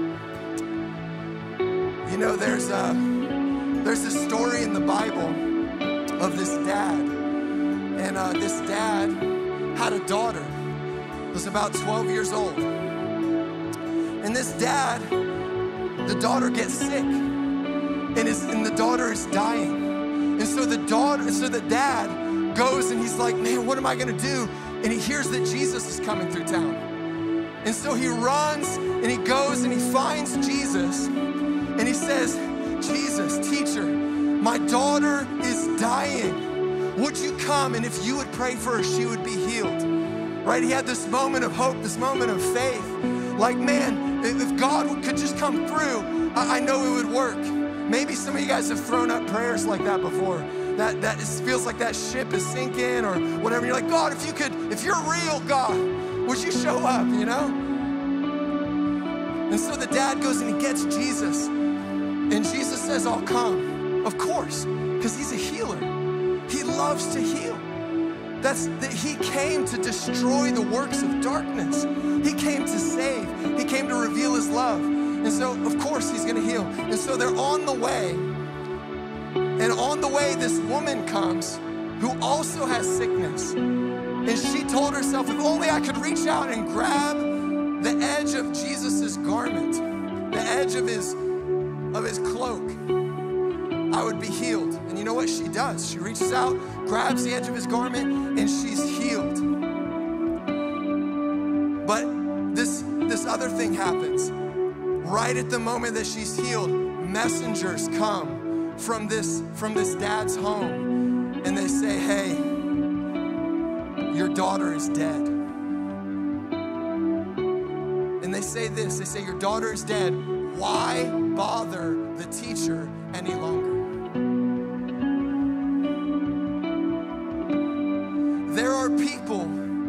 You know, there's a, there's a story in the Bible of this dad. And uh, this dad had a daughter, was about twelve years old. And this dad, the daughter gets sick, and, his, and the daughter is dying. And so the daughter, so the dad goes and he's like, man, what am I gonna do? And he hears that Jesus is coming through town. And so he runs and he goes and he finds Jesus and he says, Jesus, teacher, my daughter is dying. Would you come? And if you would pray for her, she would be healed. Right? He had this moment of hope, this moment of faith. Like, man, if God could just come through, I know it would work. Maybe some of you guys have thrown up prayers like that before. That, that is, feels like that ship is sinking or whatever. You're like, God, if you could, if you're real, God, would you show up, you know? And so the dad goes and he gets Jesus. And Jesus says, I'll come. Of course, because he's a healer. He loves to heal. That's that he came to destroy the works of darkness. He came to save. He came to reveal his love. And so, of course, he's going to heal. And so they're on the way. And on the way, this woman comes who also has sickness. And she told herself, if only I could reach out and grab the edge of Jesus's garment, the edge of his, of his cloak, I would be healed. And you know what she does? She reaches out, grabs the edge of his garment, and she's healed. But this, this other thing happens. Right at the moment that she's healed, messengers come from this, from this dad's home, and they say, hey, your daughter is dead. And they say this, they say, your daughter is dead. Why bother the teacher any longer? There are people,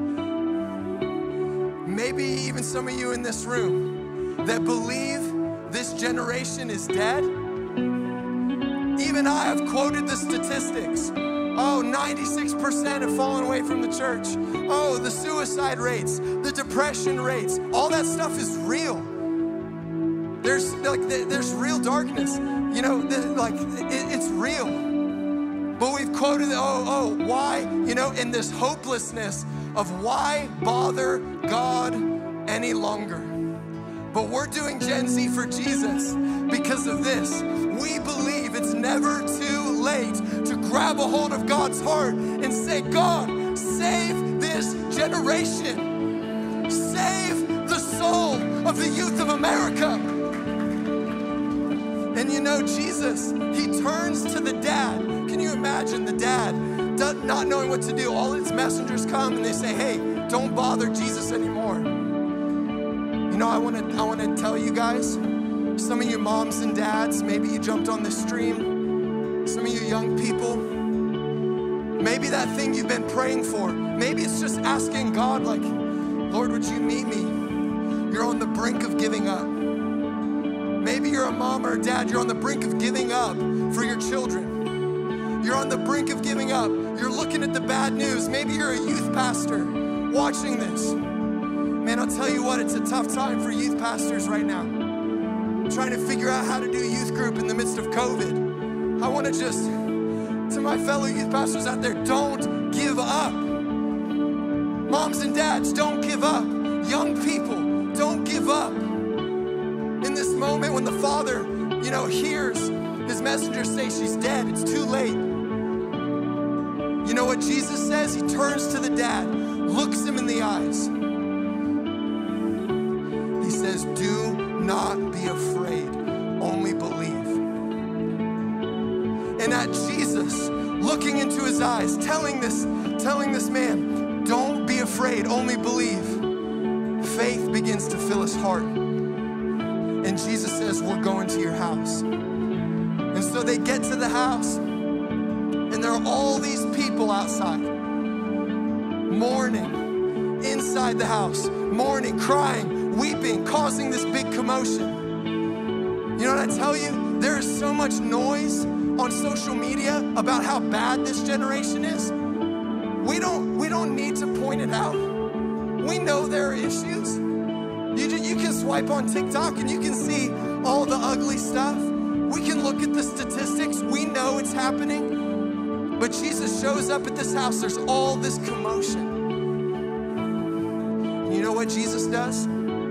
maybe even some of you in this room, that believe this generation is dead. Even I have quoted the statistics. Oh, ninety-six percent have fallen away from the church. Oh, the suicide rates, the depression rates, all that stuff is real. There's like there's real darkness. You know, like it, it's real. But we've quoted, oh, oh, why? You know, in this hopelessness of why bother God any longer? But we're doing Gen Z for Jesus because of this. We believe it's never too late to grab a hold of God's heart and say, God, save this generation. soul of the youth of America. And you know, Jesus, he turns to the dad. Can you imagine the dad not knowing what to do? All his messengers come and they say, hey, don't bother Jesus anymore. You know, I want to I want to tell you guys, some of you moms and dads, maybe you jumped on this stream, some of you young people, maybe that thing you've been praying for, maybe it's just asking God, like, Lord, would you meet me? You're on the brink of giving up. Maybe you're a mom or a dad, you're on the brink of giving up for your children. You're on the brink of giving up. You're looking at the bad news. Maybe you're a youth pastor watching this. Man, I'll tell you what, it's a tough time for youth pastors right now. Trying to figure out how to do a youth group in the midst of COVID. I want to just, to my fellow youth pastors out there, don't give up. Moms and dads, don't give up. Young people, don't give up. In this moment when the father, you know, hears his messenger say she's dead, it's too late. You know what Jesus says? He turns to the dad, looks him in the eyes. He says, do not be afraid, only believe. And at Jesus, looking into his eyes, telling this, telling this man, don't be afraid, only believe, faith begins to fill his heart. And Jesus says, we're going to your house. And so they get to the house, and there are all these people outside, mourning, inside the house, mourning, crying, weeping, causing this big commotion. You know what I tell you? There is so much noise on social media about how bad this generation is. We don't, we don't need to point it out. We know there are issues. You, you can swipe on TikTok and you can see all the ugly stuff. We can look at the statistics. We know it's happening. But Jesus shows up at this house. There's all this commotion. And you know what Jesus does?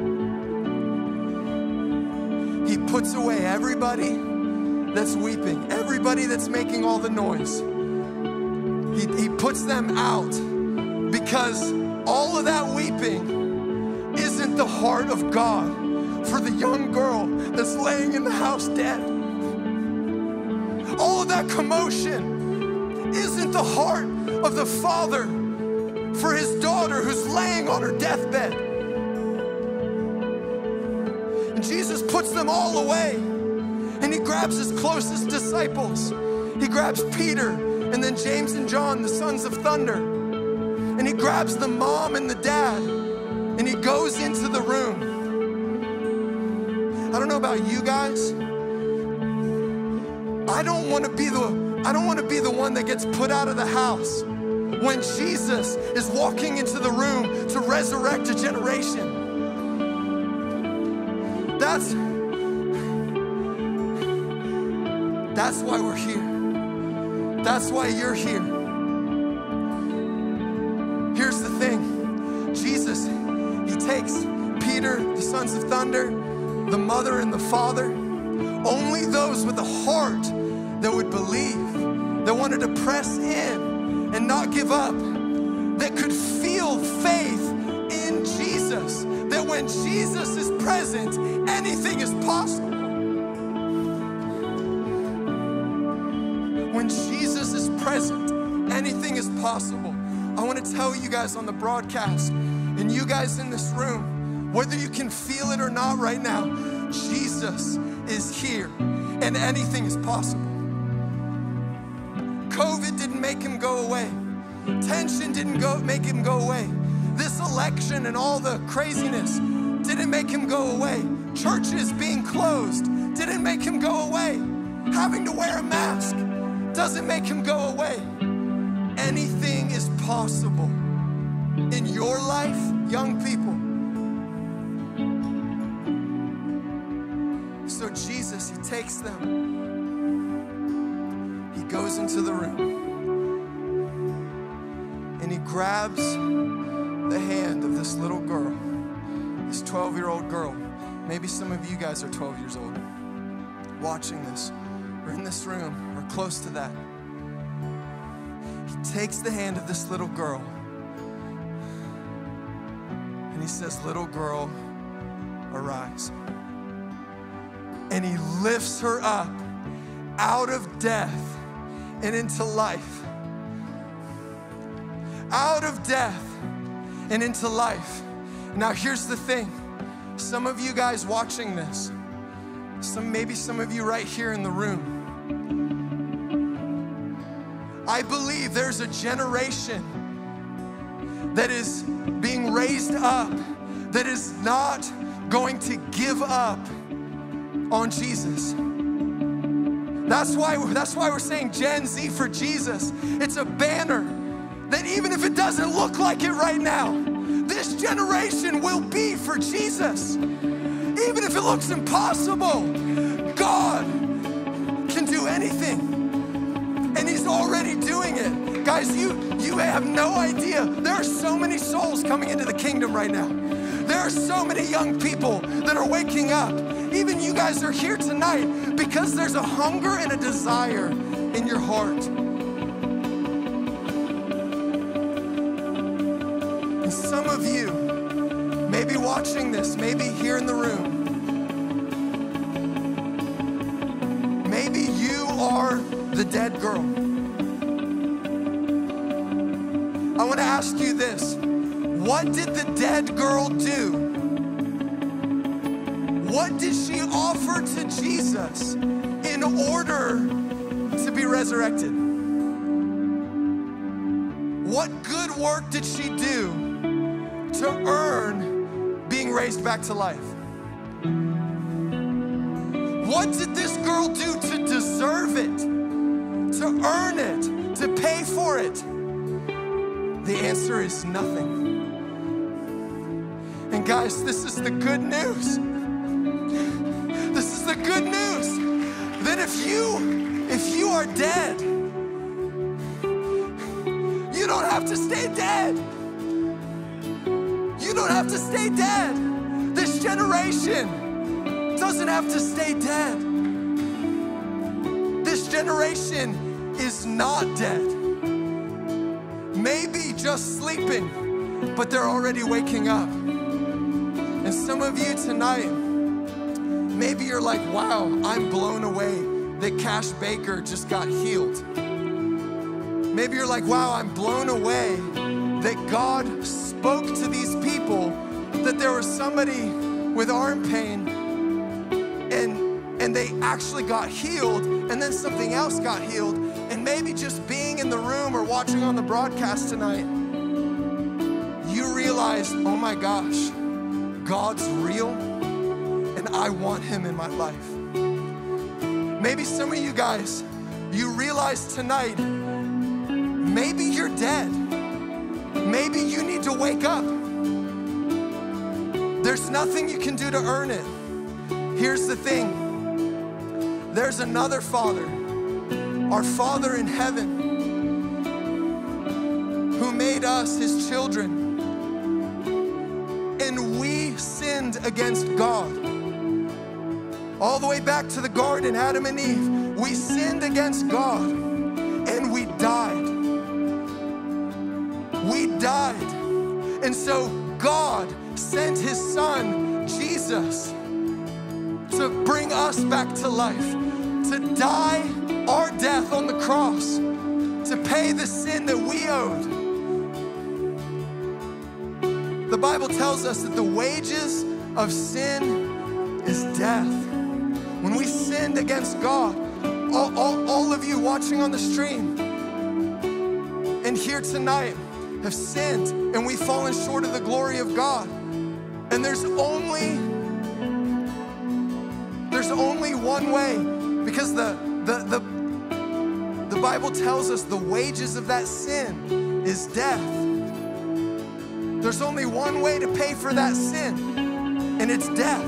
He puts away everybody that's weeping, everybody that's making all the noise. He, he puts them out because all of that weeping isn't the heart of God for the young girl that's laying in the house dead. All of that commotion isn't the heart of the father for his daughter who's laying on her deathbed. And Jesus puts them all away, and he grabs his closest disciples. He grabs Peter and then James and John, the sons of thunder. And he grabs the mom and the dad, and he goes into the room. I don't know about you guys. I don't want to be the I don't want to be the one that gets put out of the house when Jesus is walking into the room to resurrect a generation. That's That's why we're here. That's why you're here. Here's the thing. Jesus, he takes Peter, the sons of thunder, the mother and the father, only those with a heart that would believe, that wanted to press in and not give up, that could feel faith in Jesus, that when Jesus is present, anything is possible. When Jesus is present, anything is possible. I want to tell you guys on the broadcast, and you guys in this room, whether you can feel it or not right now, Jesus is here, and anything is possible. COVID didn't make him go away. Tension didn't go make him go away. This election and all the craziness didn't make him go away. Churches being closed didn't make him go away. Having to wear a mask doesn't make him go away. Anything is possible in your life, young people. So Jesus, he takes them. He goes into the room and he grabs the hand of this little girl, this twelve-year-old girl. Maybe some of you guys are twelve years old watching this, or in this room, or close to that. He takes the hand of this little girl and he says, little girl, arise. And he lifts her up out of death and into life. Out of death and into life. Now here's the thing. Some of you guys watching this, some maybe some of you right here in the room, I believe there's a generation that is being raised up that is not going to give up on Jesus. That's why, that's why we're saying Gen Z for Jesus. It's a banner that even if it doesn't look like it right now, this generation will be for Jesus. Even if it looks impossible, God can do anything. And he's already doing it. Guys, you, you have no idea. There are so many souls coming into the kingdom right now. There are so many young people that are waking up. Even you guys are here tonight because there's a hunger and a desire in your heart. And some of you, maybe watching this, maybe here in the room, maybe you are the dead girl. I want to ask you this. What did the dead girl do? What did she offer to Jesus in order to be resurrected? What good work did she do to earn being raised back to life? What did this girl do to deserve it, to earn it, to pay for it? The answer is nothing. And guys, this is the good news. This is the good news that if you, if you are dead, you don't have to stay dead. You don't have to stay dead. This generation doesn't have to stay dead. This generation is not dead. Maybe just sleeping, but they're already waking up. And some of you tonight, maybe you're like, wow, I'm blown away that Cash Baker just got healed. Maybe you're like, wow, I'm blown away that God spoke to these people, that there was somebody with arm pain and, and they actually got healed, and then something else got healed. And maybe just being in the room or watching on the broadcast tonight, you realize, oh my gosh, God's real and I want him in my life. Maybe some of you guys, you realize tonight, maybe you're dead. Maybe you need to wake up. There's nothing you can do to earn it. Here's the thing. There's another Father, our Father in heaven, who made us his children. And we sinned against God. All the way back to the garden, Adam and Eve, we sinned against God and we died. We died. And so God sent his son, Jesus, to bring us back to life, to die our death on the cross, to pay the sin that we owed. The Bible tells us that the wages of sin is death. When we sinned against God, all, all, all of you watching on the stream and here tonight have sinned, and we've fallen short of the glory of God. And there's only, there's only one way, because the, the, the, the Bible tells us the wages of that sin is death. There's only one way to pay for that sin, and it's death.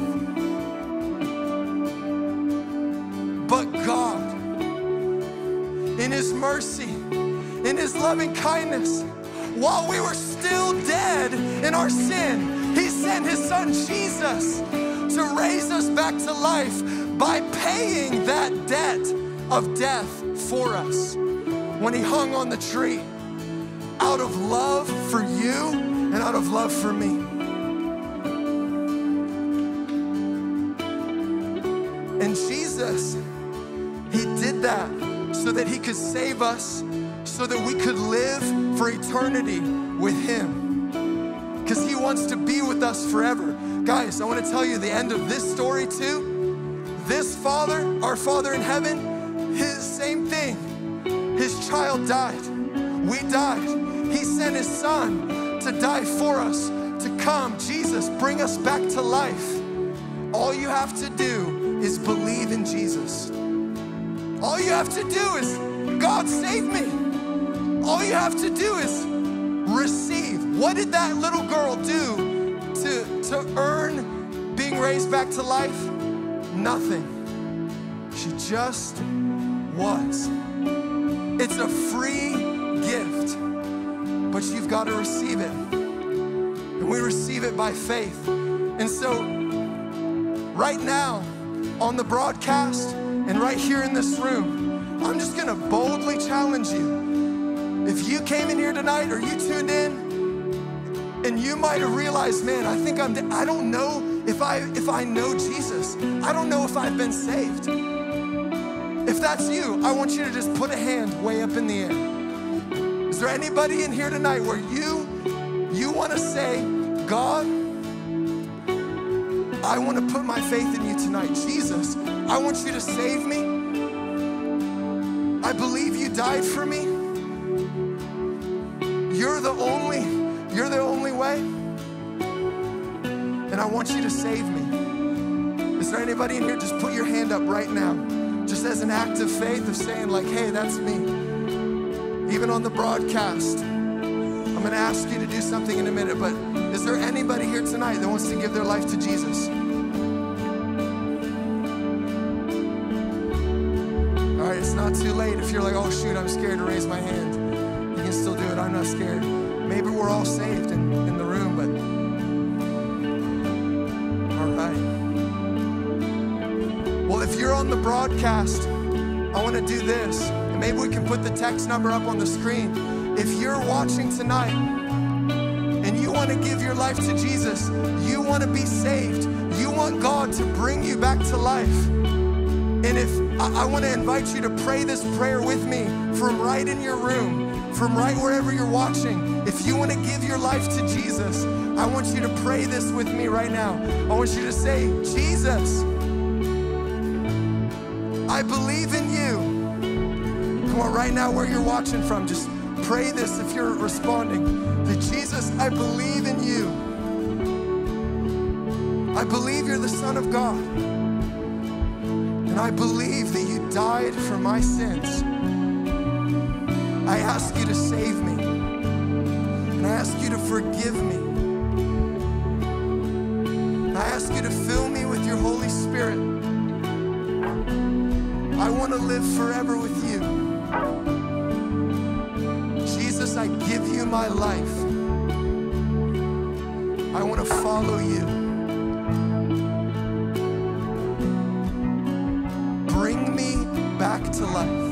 But God, in his mercy, in his loving kindness, while we were still dead in our sin, he sent his son Jesus to raise us back to life by paying that debt of death for us when he hung on the tree, out of love for you and out of love for me. He did that so that he could save us, so that we could live for eternity with him. Because he wants to be with us forever. Guys, I want to tell you the end of this story too. This Father, our Father in heaven, his same thing. His child died. We died. He sent his son to die for us, to come, Jesus, bring us back to life. All you have to do is believe in Jesus. All you have to do is, God save me. All you have to do is receive. What did that little girl do to, to earn being raised back to life? Nothing. She just was. It's a free gift, but you've got to receive it. And we receive it by faith. And so right now on the broadcast and right here in this room, I'm just going to boldly challenge you. If you came in here tonight or you tuned in and you might have realized, man, I think I'm, I don't know if I, if I know Jesus. I don't know if I've been saved. If that's you, I want you to just put a hand way up in the air. Is there anybody in here tonight where you, you want to say, God, I want to put my faith in you tonight. Jesus, I want you to save me. I believe you died for me. You're the only, you're the only way. And I want you to save me. Is there anybody in here? Just put your hand up right now. Just as an act of faith of saying like, hey, that's me. Even on the broadcast, I'm gonna ask you to do something in a minute, but is there anybody here tonight that wants to give their life to Jesus? All right, it's not too late. If you're like, oh shoot, I'm scared to raise my hand, you can still do it. I'm not scared. Maybe we're all saved in, in the room, but all right. Well, if you're on the broadcast, I want to do this. And maybe we can put the text number up on the screen. If you're watching tonight and you want to give your life to Jesus, you want to be saved, you want God to bring you back to life. And if I, I want to invite you to pray this prayer with me from right in your room, from right wherever you're watching. If you want to give your life to Jesus, I want you to pray this with me right now. I want you to say, Jesus, I believe in you. Come on, right now where you're watching from, just pray this if you're responding. That Jesus, I believe in you. I believe you're the Son of God. And I believe that you died for my sins. I ask you to save me. And I ask you to forgive me. I ask you to fill me with your Holy Spirit. I want to live forever with you. Jesus, I give you my life. I want to follow you. Bring me back to life.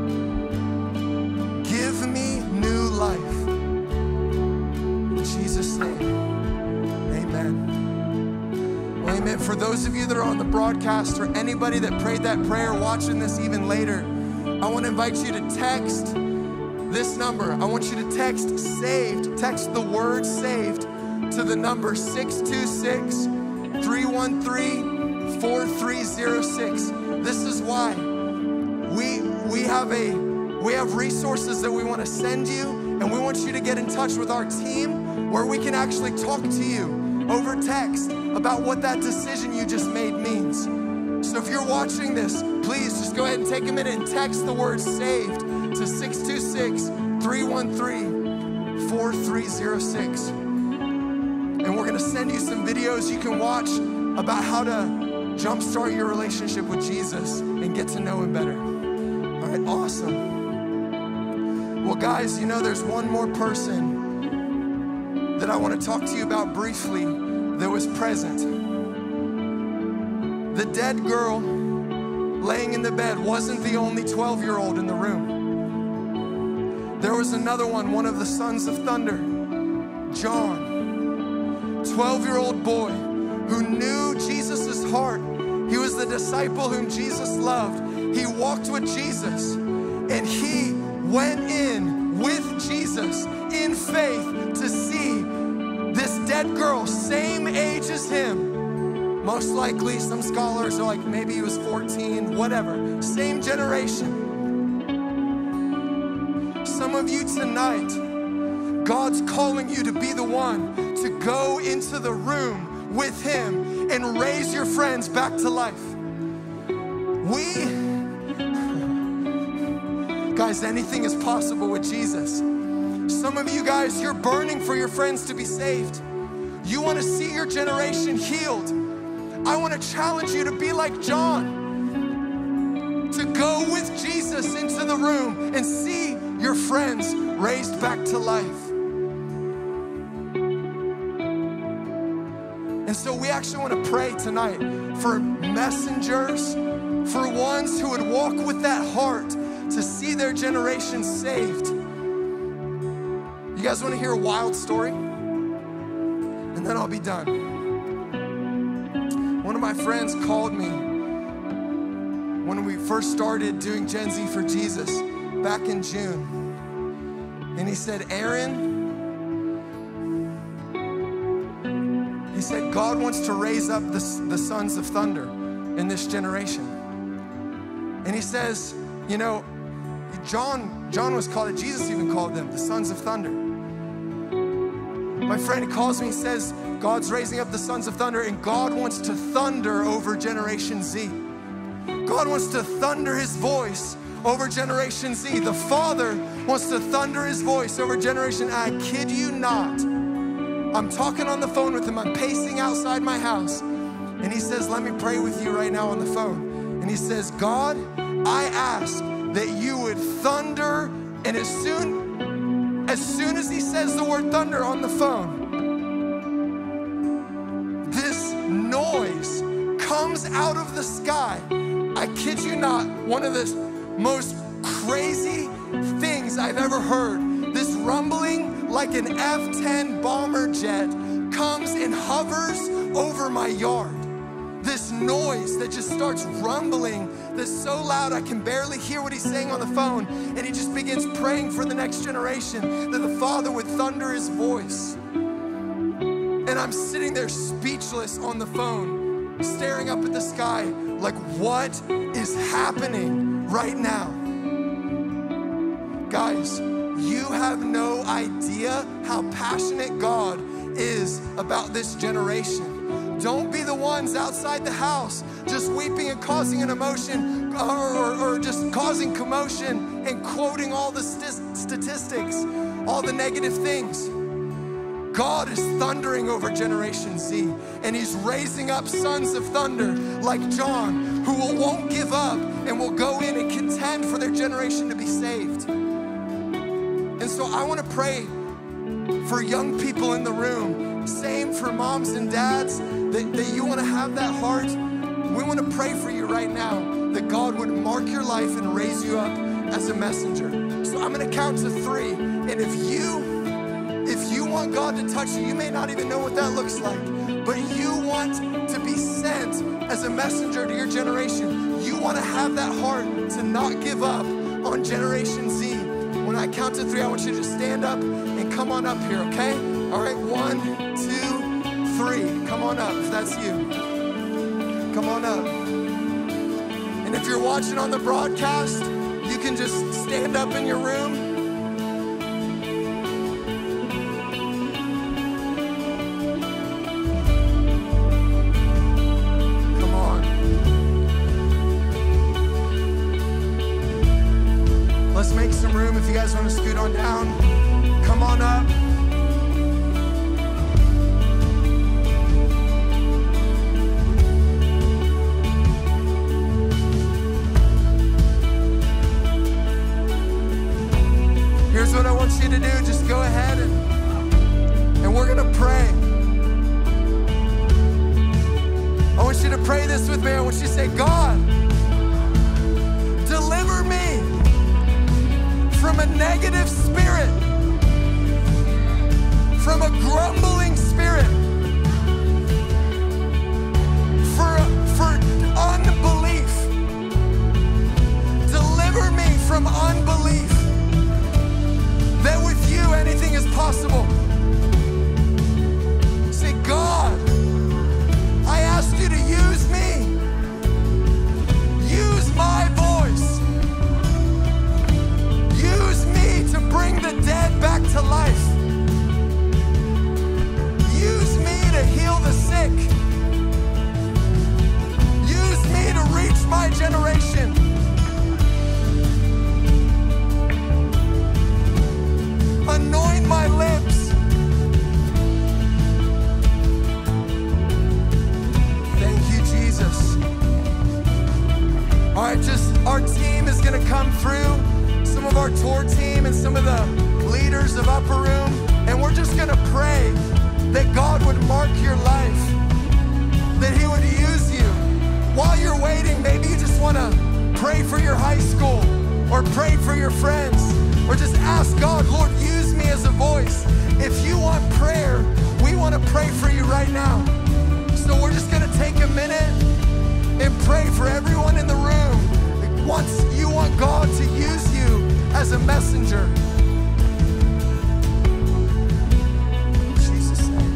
Give me new life. In Jesus' name, amen. Well, amen. For those of you that are on the broadcast or anybody that prayed that prayer watching this even later, I want to invite you to text this number. I want you to text SAVED, text the word SAVED to the number six two six, three one three, four three zero six. This is why we, we, have a, we have resources that we want to send you, and we want you to get in touch with our team where we can actually talk to you over text about what that decision you just made means. So if you're watching this, please just go ahead and take a minute and text the word SAVED to six two six, three one three, four three zero six. And we're gonna send you some videos you can watch about how to jumpstart your relationship with Jesus and get to know him better. All right, awesome. Well, guys, you know, there's one more person that I wanna talk to you about briefly that was present. The dead girl laying in the bed wasn't the only twelve-year-old in the room. There was another one, one of the sons of thunder, John, twelve-year-old boy who knew Jesus' heart. He was the disciple whom Jesus loved. He walked with Jesus, and he went in with Jesus in faith to see this dead girl, same age as him. Most likely, some scholars are like, maybe he was fourteen, whatever. Same generation. Some of you tonight, God's calling you to be the one to go into the room with him and raise your friends back to life. We, guys, anything is possible with Jesus. Some of you guys, you're burning for your friends to be saved. You want to see your generation healed. I want to challenge you to be like John, to go with Jesus into the room and see your friends raised back to life. And so we actually want to pray tonight for messengers, for ones who would walk with that heart to see their generation saved. You guys want to hear a wild story? And then I'll be done. One of my friends called me when we first started doing Gen Z for Jesus back in June. And he said, Aaron, he said, God wants to raise up the, the sons of thunder in this generation. And he says, you know, John, John was called it, Jesus even called them the sons of thunder. My friend calls me and says, God's raising up the sons of thunder, and God wants to thunder over Generation Z. God wants to thunder his voice over Generation Z. The Father wants to thunder his voice over Generation. I kid you not. I'm talking on the phone with him. I'm pacing outside my house. And he says, let me pray with you right now on the phone. And he says, God, I ask that you would thunder. And as soon, as soon as he says the word thunder on the phone, this noise comes out of the sky. I kid you not, one of the most crazy things I've ever heard. This rumbling like an F ten bomber jet comes and hovers over my yard. This noise that just starts rumbling, that's so loud I can barely hear what he's saying on the phone. And he just begins praying for the next generation, that the Father would thunder his voice. And I'm sitting there speechless on the phone, staring up at the sky, like, what is happening right now? Guys, you have no idea how passionate God is about this generation. Don't be the ones outside the house just weeping and causing an emotion, or, or, or just causing commotion and quoting all the st- statistics, all the negative things. God is thundering over Generation Z, and he's raising up sons of thunder like John, who will, won't give up and will go in and contend for their generation to be saved. And so I want to pray for young people in the room, same for moms and dads, that, that you want to have that heart. We want to pray for you right now, that God would mark your life and raise you up as a messenger. So I'm going to count to three, and if you If you want God to touch you, you may not even know what that looks like, but you want to be sent as a messenger to your generation. You want to have that heart to not give up on Generation Z. When I count to three, I want you to stand up and come on up here, okay? All right, one, two, three. Come on up if that's you. Come on up. And if you're watching on the broadcast, you can just stand up in your room. Let's make some room if you guys want to scoot on down. Come on up. Here's what I want you to do. Just go ahead and, and we're going to pray. I want you to pray this with me. I want you to say, God, deliver me from a negative spirit, from a grumbling spirit, for, for unbelief. our tour team and some of the leaders of Upper Room, and we're just gonna pray that God would mark your life, that He would use you. While you're waiting, maybe you just wanna pray for your high school, or pray for your friends, or just ask God, Lord, use me as a voice. If you want prayer, we wanna pray for you right now. So we're just gonna take a minute and pray for everyone in the room. Once you want God to use you as a messenger. In Jesus' name.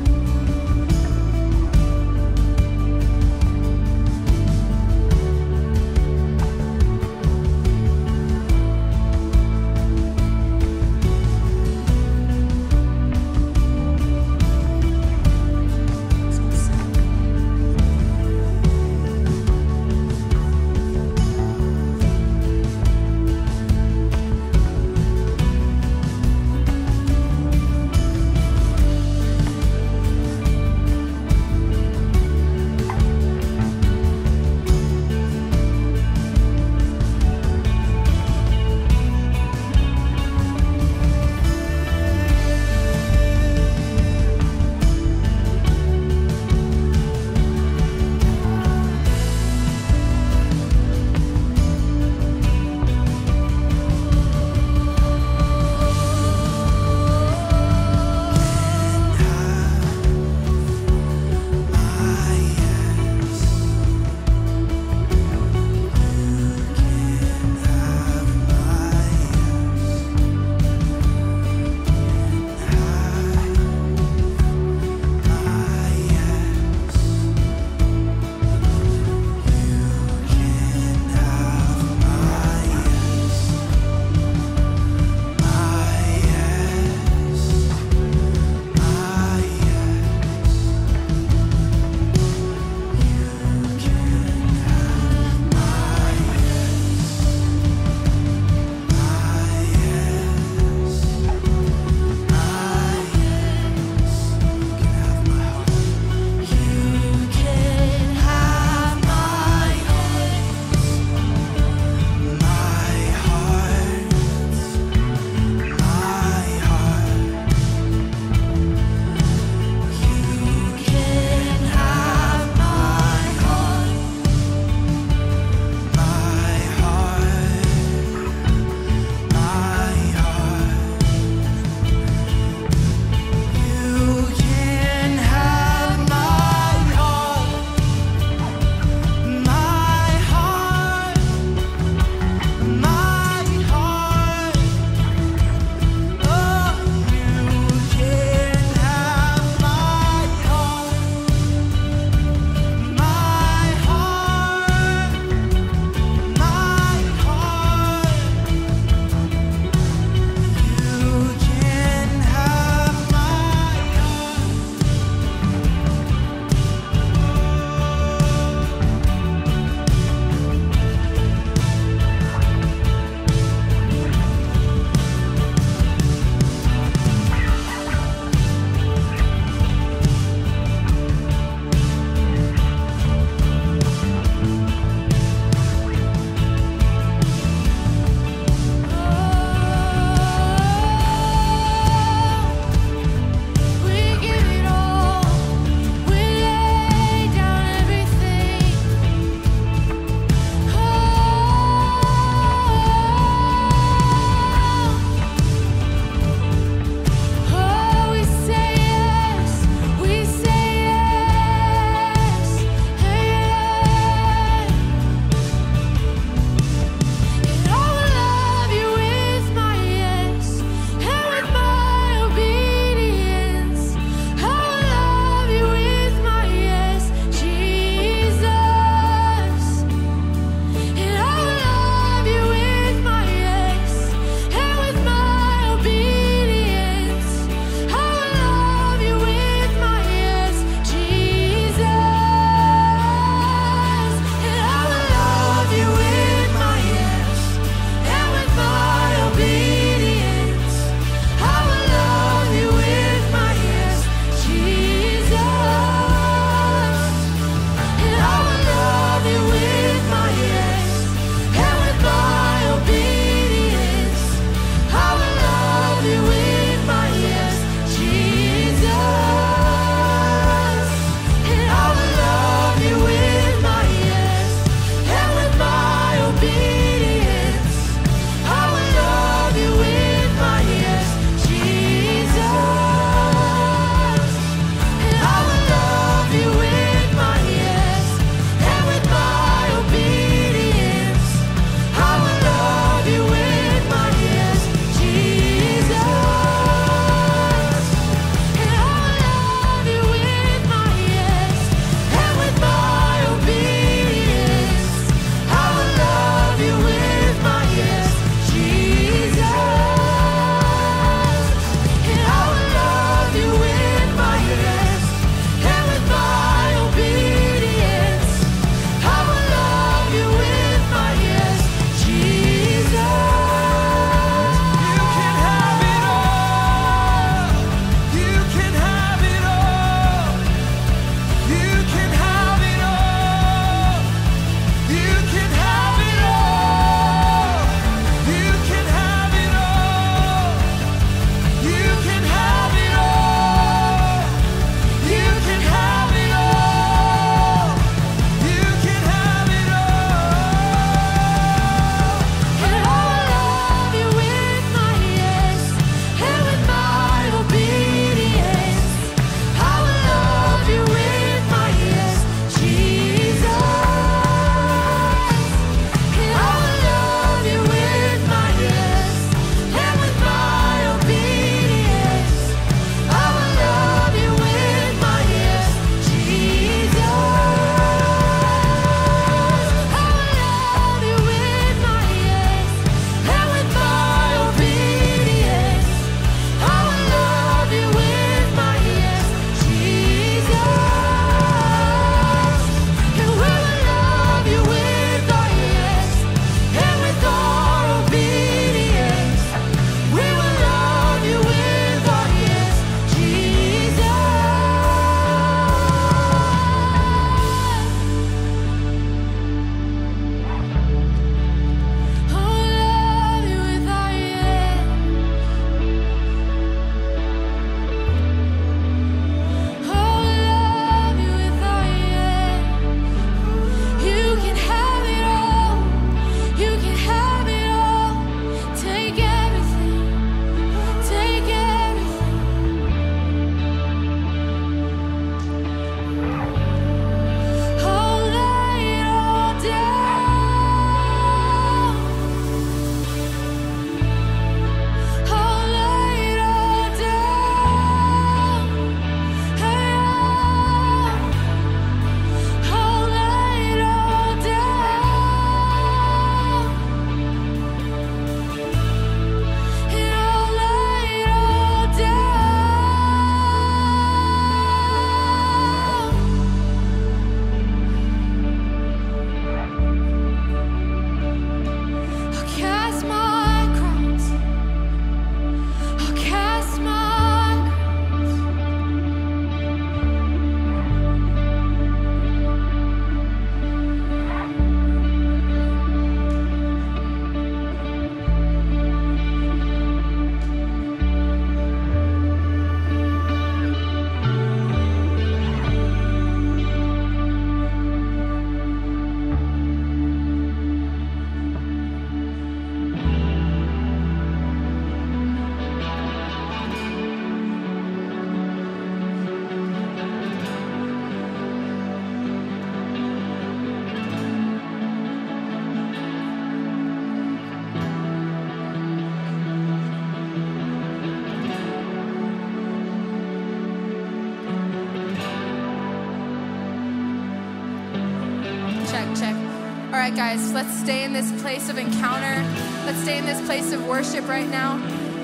right, guys, let's stay in this place of encounter. Let's stay in this place of worship right now.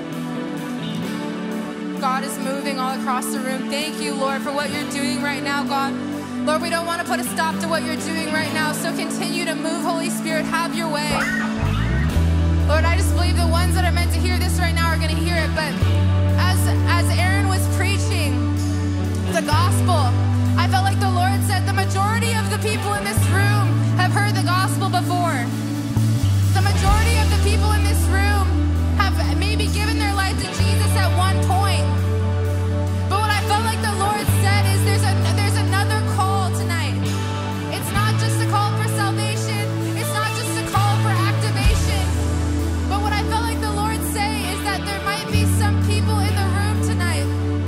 God is moving all across the room. Thank you, Lord, for what you're doing right now, God. Lord, we don't want to put a stop to what you're doing right now, so continue to move, Holy Spirit. Have your way. Lord, I just believe the ones that are meant to hear this right now are going to hear it, but as, as Aaron was preaching the gospel, I felt like the Lord said the majority of the people in this room have heard the gospel before. The majority of the people in this room have maybe given their life to Jesus at one point. But what I felt like the Lord said is there's a there's another call tonight. It's not just a call for salvation. It's not just a call for activation. But what I felt like the Lord say is that there might be some people in the room tonight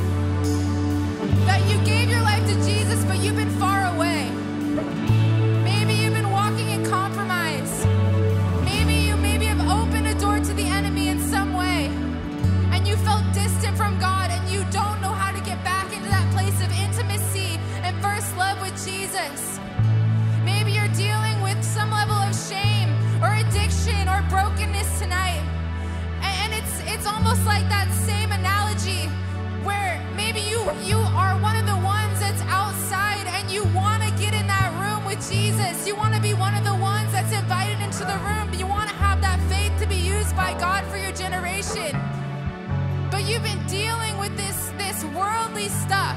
that you gave your life to Jesus, but you've been far away. Maybe you've been walking in compromise. Maybe you maybe have opened a door to the enemy in some way, and you felt distant from God, and you don't know how to get back into that place of intimacy and first love with Jesus. Maybe you're dealing with some level of shame or addiction or brokenness tonight, and, and it's it's almost like that same analogy where maybe you you are one of the ones that's outside and you want to get in that room with Jesus. You want to be one of the ones that's invited into the room. You want to have that faith to be used by God for your generation. But you've been dealing with this, this worldly stuff.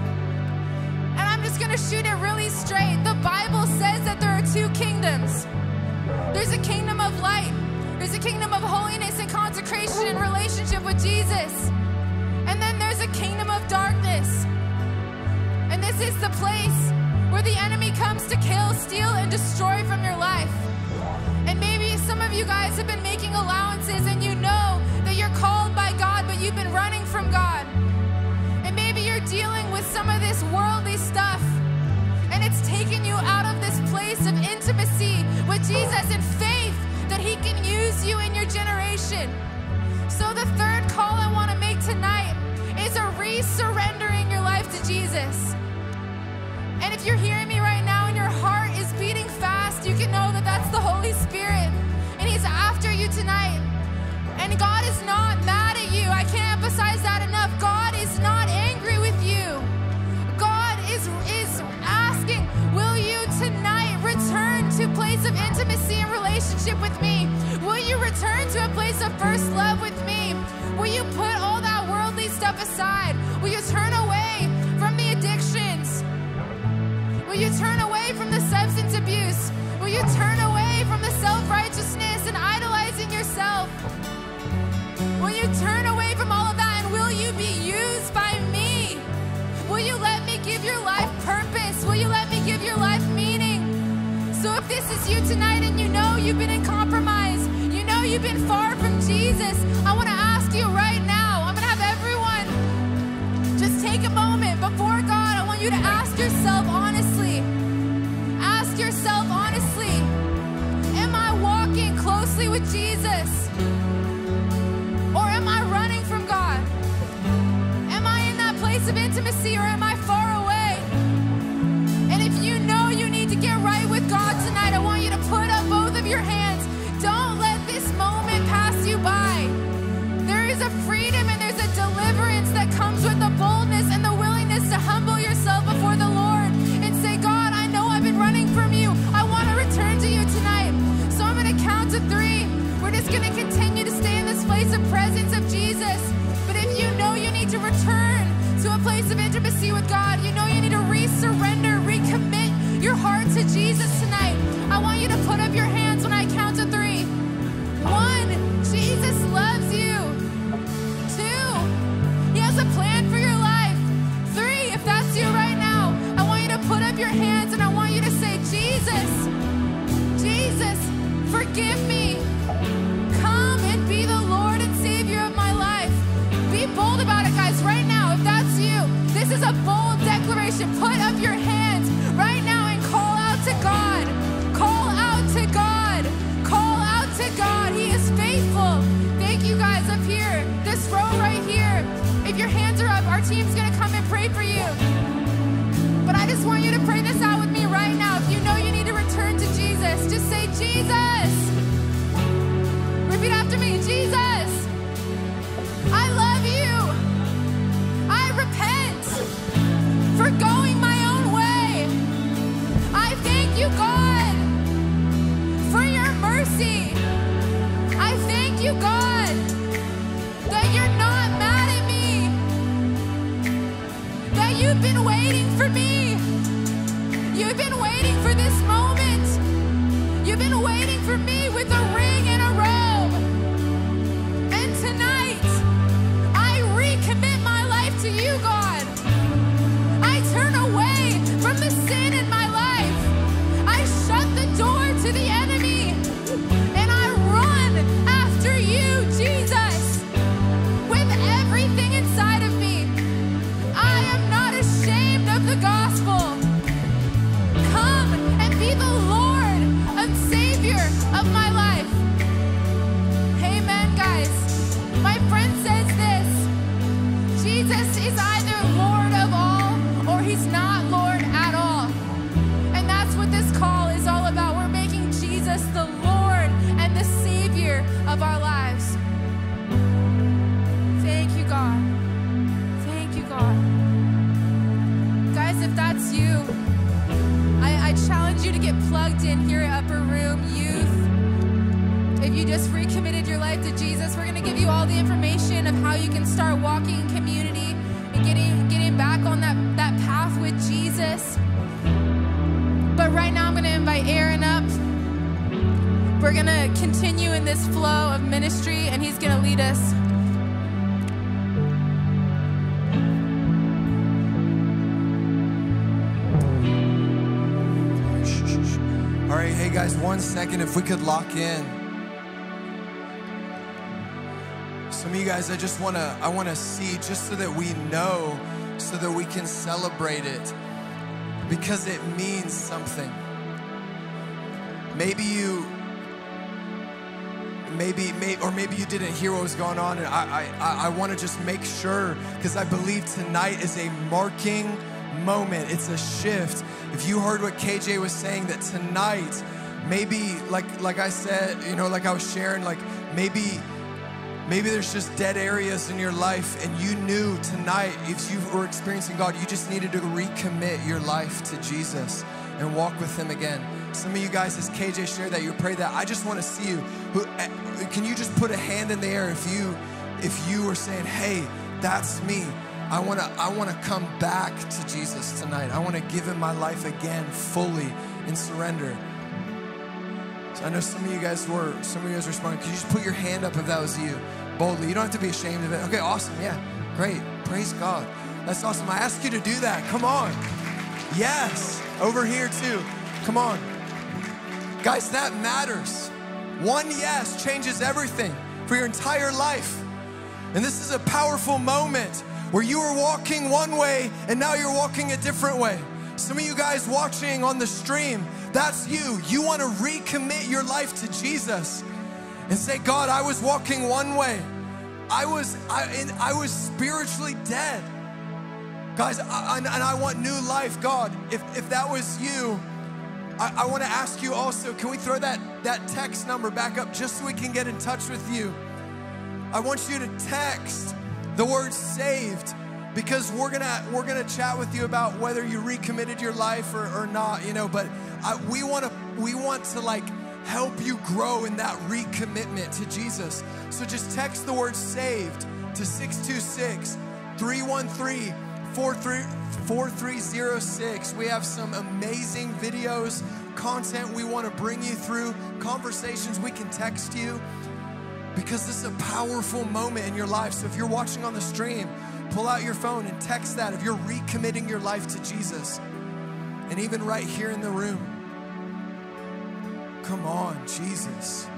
And I'm just going to shoot it really straight. The Bible says that there are two kingdoms. There's a kingdom of light. There's a kingdom of holiness and consecration and relationship with Jesus. And then there's a kingdom of darkness. And this is the place where the enemy comes to kill, steal, and destroy from your life. And maybe some of you guys have been making allowances and you know that you're called by God, but you've been running from God. And maybe you're dealing with some of this worldly stuff, and it's taken you out of this place of intimacy with Jesus and faith that he can use you in your generation. So the third call I want to make tonight is a re-surrendering your life to Jesus. And if you're hearing me right now and your heart is beating fast, you can know that that's the Holy Spirit, and he's after you tonight. And God is not mad at you. I can't emphasize that enough. God is not angry with you. God is, is asking, will you tonight return to a place of intimacy and relationship with me? Will you return to a place of first love with me? Will you put all that worldly stuff aside? Will you turn away from the addictions? Will you turn away from the substance abuse? Will you turn away from the self-righteousness and idolizing yourself? Will you turn away from all of that, and will you be used by me? Will you let me give your life purpose? Will you let me give your life meaning? So if this is you tonight and you know you've been in compromise, you know you've been far from Jesus, I want to ask you right now, I'm going to have everyone just take a moment before God. I want you to ask yourself honestly, ask yourself honestly, am I walking closely with Jesus? Or am I running from God? Am I in that place of intimacy, or am I far away? And if you know you need to get right with God tonight, I want you to put up both of your hands. Don't let this moment pass you by. There is a freedom and there's a deliverance that comes with the boldness and the willingness to humble yourself before the Lord and say, God, I know I've been running from you. I want to return to you tonight. So I'm going to count to three. We're just going to continue to stay in this place of presence of Jesus. But if you know you need to return to a place of intimacy with God, you know you need to re-surrender, recommit your heart to Jesus tonight, I want you to put up your hands when I count to three. One, Jesus loves you. Two, he has a plan for your life. Three, if that's you right now, I want you to put up your hands and I want you to say, Jesus, Jesus, forgive me. Come and be the Lord and Savior of my life. Be bold about it, guys, right now. If that's you, this is a bold declaration. Put up your hands right now and call out to God. Call out to God. Call out to God. He is faithful. Thank you guys up here. This row right here. If your hands are up, our team's going to come and pray for you. But I just want you to pray this out with me right now. If you know you need to return to Jesus, just say, Jesus. Repeat after me. Jesus, I love you. I repent for going my own way. I thank you, God, for your mercy. I thank you, God, that you're not mad at me, that you've been waiting for me. You've been waiting for this moment. You've been waiting for me with a ring and a robe. And tonight, I recommit my life to you, God. I turn away from the sin in my life. I shut the door to the enemy. And I run after you, Jesus, with everything inside of me. I am not ashamed of the gospel. Come and be the Lord and Savior of my life. Amen, guys. My friend says this: Jesus is either Lord of all or he's not Lord at all. And that's what this call is all about. We're making Jesus the Lord and the Savior of our lives. Thank you, God. Thank you, God. Guys, if that's you, I, I challenge you to get plugged in here at Upper Room Youth. If you just recommitted your life to Jesus, we're going to give you all the information of how you can start walking in community and getting getting back on that, that path with Jesus. But right now I'm going to invite Aaron up. We're going to continue in this flow of ministry, and he's going to lead us. All right, hey guys, one second, if we could lock in. Some of you guys, I just wanna, I wanna see, just so that we know, so that we can celebrate it, because it means something. Maybe you, maybe, maybe, or maybe you didn't hear what was going on, and I, I, I wanna just make sure, because I believe tonight is a marking moment. It's a shift. If you heard what K J was saying, that tonight, maybe, like, like I said, you know, like I was sharing, like maybe, maybe there's just dead areas in your life, and you knew tonight, if you were experiencing God, you just needed to recommit your life to Jesus and walk with him again. Some of you guys, as K J shared that, you prayed that. I just want to see you. Who, can you just put a hand in the air if you, if you were saying, hey, that's me. I want to I want to come back to Jesus tonight. I want to give him my life again fully in surrender. So I know some of you guys were, some of you guys responding. Could you just put your hand up if that was you? Boldly. You don't have to be ashamed of it. Okay, awesome. Yeah, great. Praise God. That's awesome. I ask you to do that. Come on. Yes. Over here too. Come on. Guys, that matters. One yes changes everything for your entire life. And this is a powerful moment where you were walking one way and now you're walking a different way. Some of you guys watching on the stream, that's you. You want to recommit your life to Jesus and say, God, I was walking one way. I was, I, and I was spiritually dead. Guys, I, and I want new life. God, if, if that was you, I, I want to ask you also, can we throw that, that text number back up just so we can get in touch with you? I want you to text the word saved, because we're gonna we're gonna chat with you about whether you recommitted your life or, or not, you know. But I, we want to we want to like help you grow in that recommitment to Jesus. So just text the word saved to six two six, three one three, four three zero six. We have some amazing videos, content we want to bring you through, conversations we can text you. Because this is a powerful moment in your life. So if you're watching on the stream, pull out your phone and text that if you're recommitting your life to Jesus. And even right here in the room, come on, Jesus.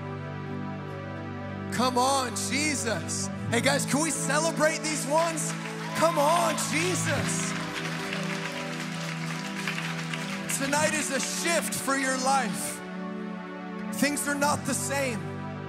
Come on, Jesus. Hey guys, can we celebrate these ones? Come on, Jesus. Tonight is a shift for your life. Things are not the same.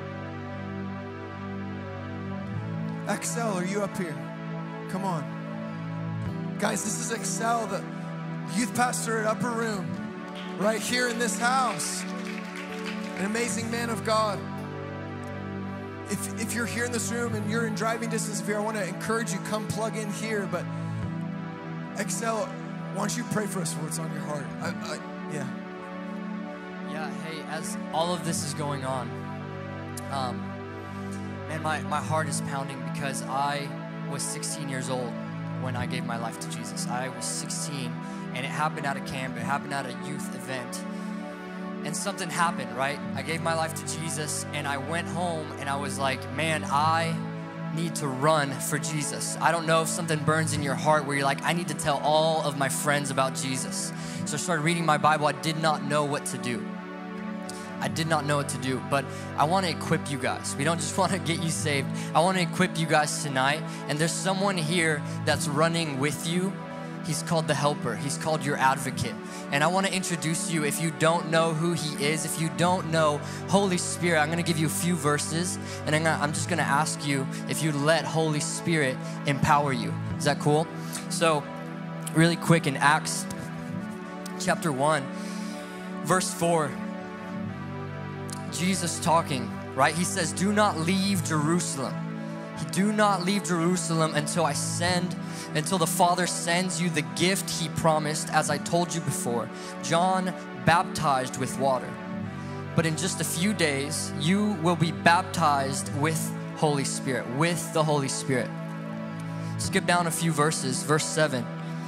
Excel, are you up here? Come on. Guys, this is Excel, the youth pastor at Upper Room, right here in this house. an amazing man of God. If, if you're here in this room and you're in driving distance of here, I want to encourage you, come plug in here. But Excel, why don't you pray for us for what's on your heart? I, I, yeah. Yeah, hey, as all of this is going on, um, man, my, my heart is pounding because I was sixteen years old when I gave my life to Jesus. I was sixteen, and it happened at a camp. It happened at a youth event. And something happened, right? I gave my life to Jesus, and I went home, and I was like, man, I need to run for Jesus. I don't know if something burns in your heart where you're like, I need to tell all of my friends about Jesus. So I started reading my Bible. I did not know what to do. I did not know what to do, but I want to equip you guys. We don't just want to get you saved. I want to equip you guys tonight, and there's someone here that's running with you. He's called the Helper. He's called your Advocate. And I want to introduce you. If you don't know who he is, if you don't know Holy Spirit, I'm going to give you a few verses, and I'm, gonna, I'm just going to ask you if you let Holy Spirit empower you. Is that cool? So really quick, in Acts chapter one, verse four, Jesus talking, right? He says, do not leave Jerusalem. Do not leave Jerusalem until I send, until the Father sends you the gift he promised, as I told you before. John baptized with water, but in just a few days, you will be baptized with Holy Spirit, with the Holy Spirit. Skip down a few verses, verse seven.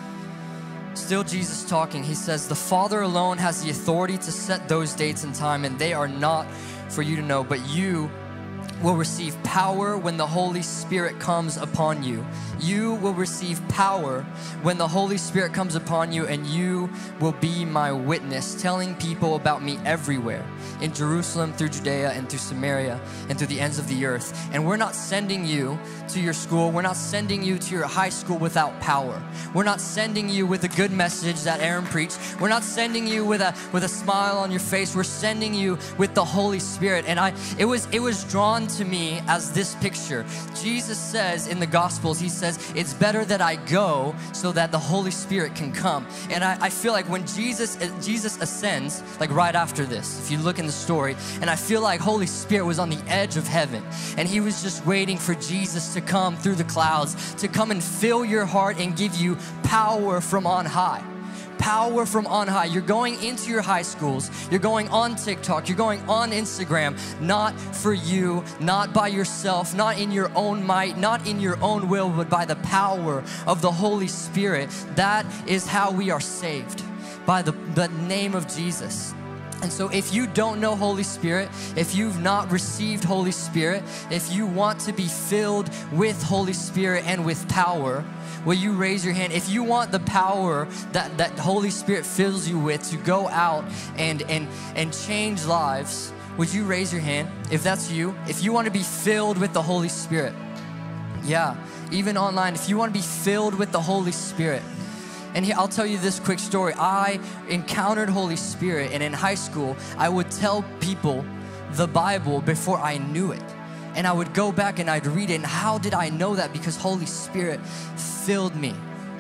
Still Jesus talking, he says, the Father alone has the authority to set those dates and time, and they are not for you to know, but you will receive power when the Holy Spirit comes upon you. You will receive power when the Holy Spirit comes upon you, and you will be my witness, telling people about me everywhere, in Jerusalem, through Judea, and through Samaria, and through the ends of the earth. And we're not sending you to your school. We're not sending you to your high school without power. We're not sending you with a good message that Aaron preached. We're not sending you with a with a smile on your face. We're sending you with the Holy Spirit. And I, it was it was drawn to me as this picture. Jesus says in the Gospels, he says, it's better that I go so that the Holy Spirit can come. And I, I feel like when Jesus Jesus ascends, like right after this, if you look in the story, and I feel like Holy Spirit was on the edge of heaven, and he was just waiting for Jesus to come through the clouds, to come and fill your heart and give you power from on high. Power from on high. You're going into your high schools. You're going on TikTok. You're going on Instagram, not for you, not by yourself, not in your own might, not in your own will, but by the power of the Holy Spirit. That is how we are saved, by the, the name of Jesus. And so if you don't know Holy Spirit, if you've not received Holy Spirit, if you want to be filled with Holy Spirit and with power, will you raise your hand? If you want the power that, that Holy Spirit fills you with to go out and, and, and change lives, would you raise your hand? If that's you, if you want to be filled with the Holy Spirit. Yeah, even online, if you want to be filled with the Holy Spirit. And I'll tell you this quick story. I encountered Holy Spirit, and in high school, I would tell people the Bible before I knew it. And I would go back and I'd read it. And how did I know that? Because Holy Spirit filled me.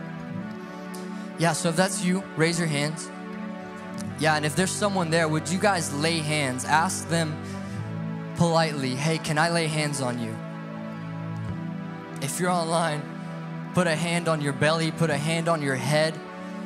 Yeah, so if that's you, raise your hands. Yeah, and if there's someone there, would you guys lay hands? Ask them politely, hey, can I lay hands on you? If you're online, put a hand on your belly, put a hand on your head.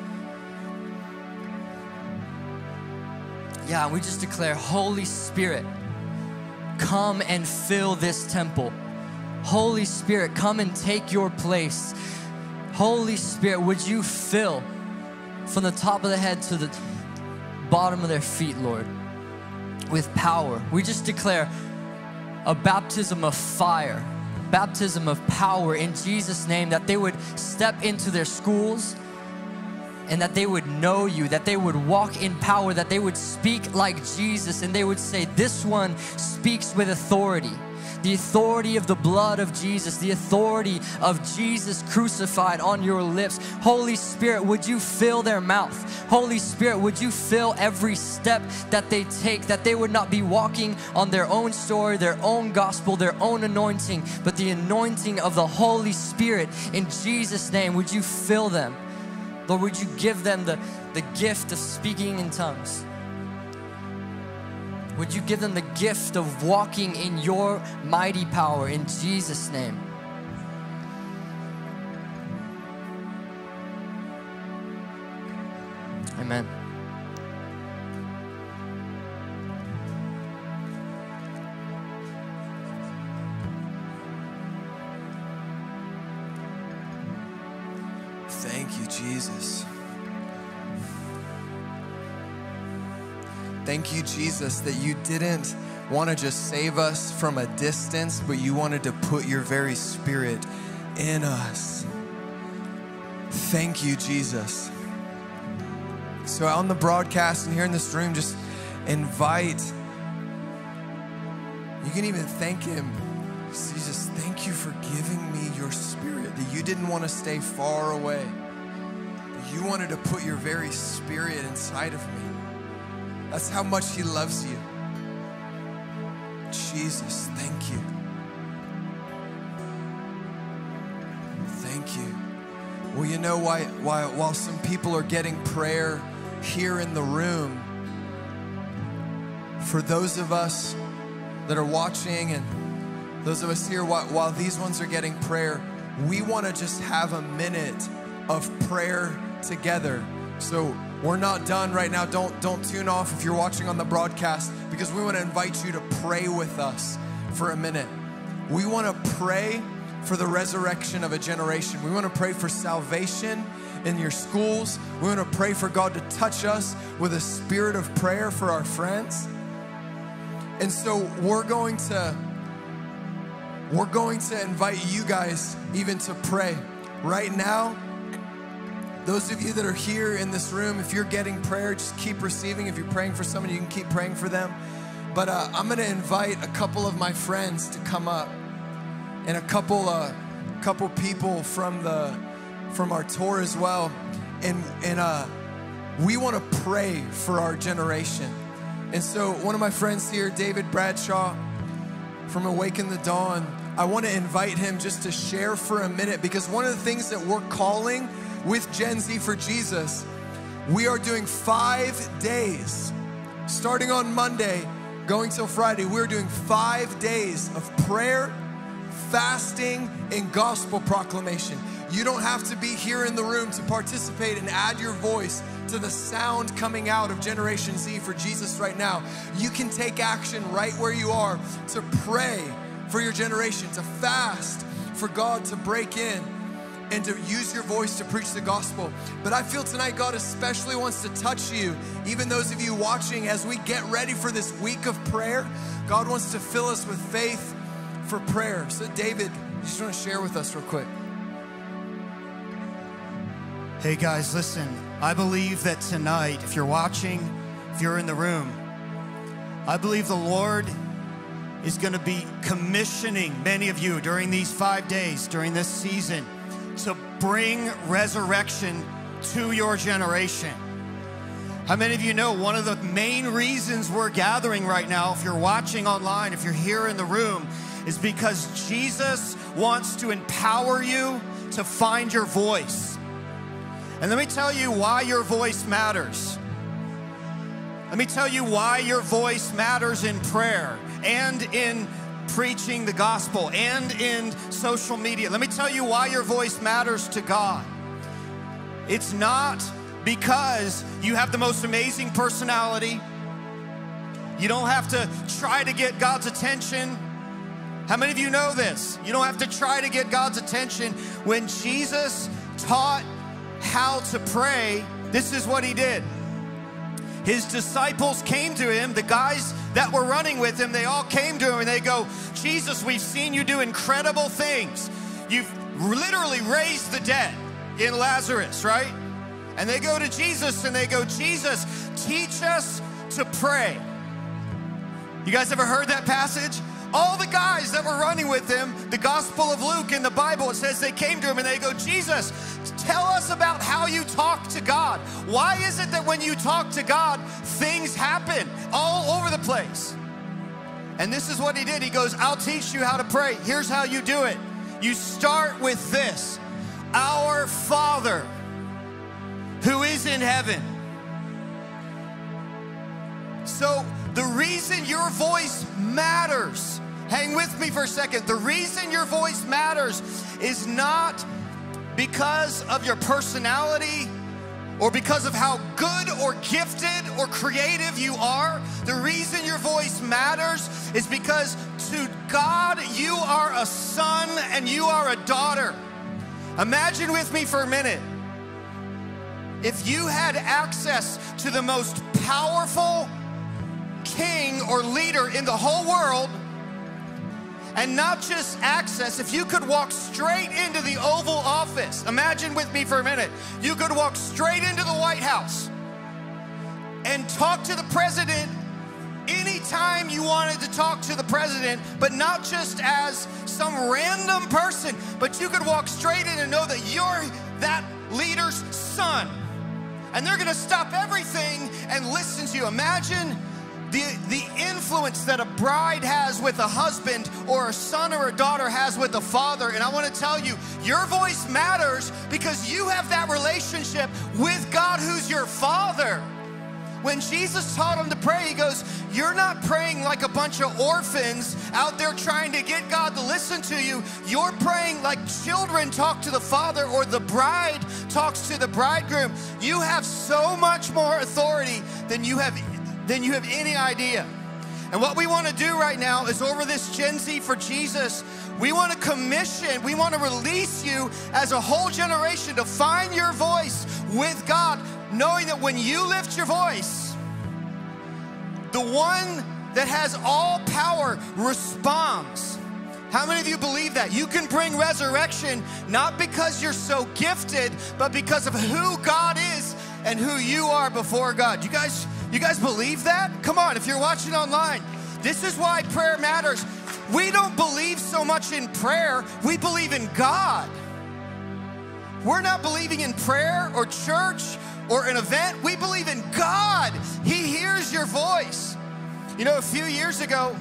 Yeah, we just declare, Holy Spirit, come and fill this temple. Holy Spirit, come and take your place. Holy Spirit, would you fill from the top of the head to the bottom of their feet, Lord, with power. We just declare a baptism of fire, baptism of power in Jesus' name, that they would step into their schools and that they would know you, that they would walk in power, that they would speak like Jesus, and they would say, this one speaks with authority. The authority of the blood of Jesus, the authority of Jesus crucified on your lips. Holy Spirit, would you fill their mouth? Holy Spirit, would you fill every step that they take, that they would not be walking on their own story, their own gospel, their own anointing, but the anointing of the Holy Spirit in Jesus' name. Would you fill them? Lord, would you give them the, the gift of speaking in tongues? Would you give them the gift of walking in your mighty power in Jesus' name? Amen. Thank you, Jesus. Thank you, Jesus, that you didn't want to just save us from a distance, but you wanted to put your very spirit in us. Thank you, Jesus. So on the broadcast and here in this room, just invite, you can even thank him. Jesus, thank you for giving me your spirit, that you didn't want to stay far away. But you wanted to put your very spirit inside of me. That's how much he loves you. Jesus, thank you. Thank you. Well, you know, why, why, while some people are getting prayer here in the room, for those of us that are watching and those of us here, while, while these ones are getting prayer, we want to just have a minute of prayer together. So we're not done right now. Don't, don't tune off if you're watching on the broadcast, because we want to invite you to pray with us for a minute. We want to pray for the resurrection of a generation. We want to pray for salvation in your schools. We want to pray for God to touch us with a spirit of prayer for our friends. And so we're going to we're going to invite you guys even to pray right now. Those of you that are here in this room, if you're getting prayer, just keep receiving. If you're praying for someone, you can keep praying for them. But uh, I'm going to invite a couple of my friends to come up, and a couple uh, couple people from the from our tour as well. And and uh, we want to pray for our generation. And so one of my friends here, David Bradshaw from Awaken the Dawn, I want to invite him just to share for a minute, because one of the things that we're calling with Gen Z for Jesus, we are doing five days, starting on Monday, going till Friday. We're doing five days of prayer, fasting, and gospel proclamation. You don't have to be here in the room to participate and add your voice to the sound coming out of Generation Z for Jesus right now. You can take action right where you are to pray for your generation, to fast for God to break in and to use your voice to preach the gospel. But I feel tonight God especially wants to touch you, even those of you watching, as we get ready for this week of prayer. God wants to fill us with faith for prayer. So David, you just want to share with us real quick. Hey guys, listen, I believe that tonight, if you're watching, if you're in the room, I believe the Lord is going to be commissioning many of you during these five days, during this season, to bring resurrection to your generation. How many of you know one of the main reasons we're gathering right now, if you're watching online, if you're here in the room, is because Jesus wants to empower you to find your voice. And let me tell you why your voice matters. Let me tell you why your voice matters in prayer and in preaching the gospel and in social media. Let me tell you why your voice matters to God. It's not because you have the most amazing personality. You don't have to try to get God's attention. How many of you know this? You don't have to try to get God's attention. When Jesus taught how to pray, this is what he did. His disciples came to him, the guys that were running with him, they all came to him and they go, Jesus, we've seen you do incredible things. You've literally raised the dead in Lazarus, right? And they go to Jesus and they go, Jesus, teach us to pray. You guys ever heard that passage? All the guys that were running with him, the Gospel of Luke in the Bible, it says they came to him and they go, Jesus, tell us about how you talk to God. Why is it that when you talk to God, things happen all over the place? And this is what he did. He goes, I'll teach you how to pray. Here's how you do it. You start with this: Our Father who is in heaven. So The reason your voice matters, hang with me for a second. The reason your voice matters is not because of your personality or because of how good or gifted or creative you are. The reason your voice matters is because to God, you are a son and you are a daughter. Imagine with me for a minute, if you had access to the most powerful king or leader in the whole world, and not just access, if you could walk straight into the Oval Office, imagine with me for a minute, you could walk straight into the White House and talk to the president anytime you wanted to talk to the president, but not just as some random person, but you could walk straight in and know that you're that leader's son. And they're gonna stop everything and listen to you. Imagine the, the influence that a bride has with a husband or a son or a daughter has with a father. And I wanna tell you, your voice matters because you have that relationship with God who's your father. When Jesus taught him to pray, he goes, you're not praying like a bunch of orphans out there trying to get God to listen to you. You're praying like children talk to the Father or the bride talks to the bridegroom. You have so much more authority than you have, than you have any idea. And what we want to do right now is over this Gen Z for Jesus, we want to commission, we want to release you as a whole generation to find your voice with God, knowing that when you lift your voice, the one that has all power responds. How many of you believe that? You can bring resurrection not because you're so gifted, but because of who God is and who you are before God. You guys, you guys believe that? Come on, if you're watching online, this is why prayer matters. We don't believe so much in prayer, we believe in God. We're not believing in prayer or church or an event. We believe in God. He hears your voice. You know, a few years ago,